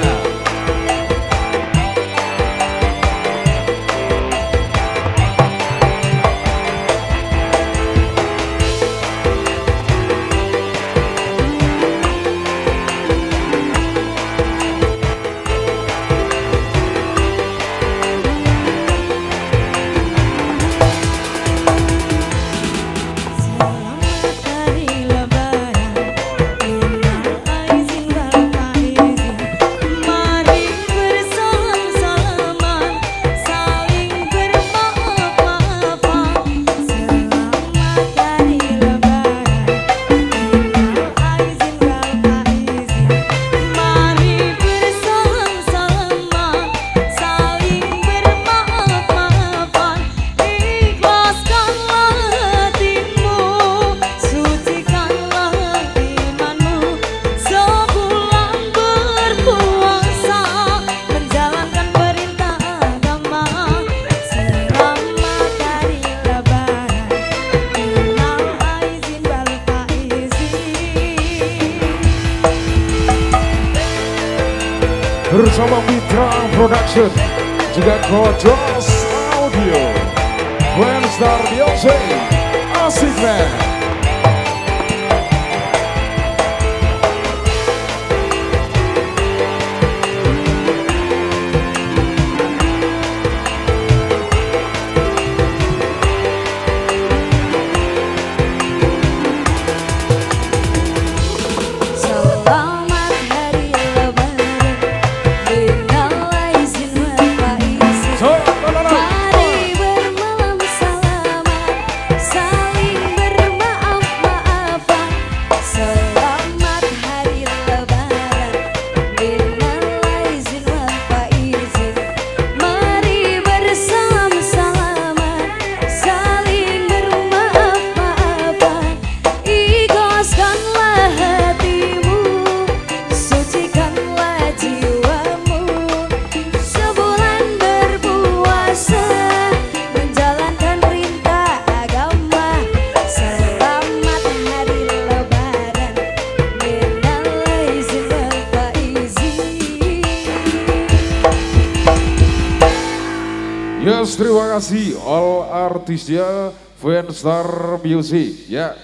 Bersama Mitra Production, juga Kojos Audio, Fanstar Music, asik man. Yes, terima kasih All Artisia Fanstar Music ya.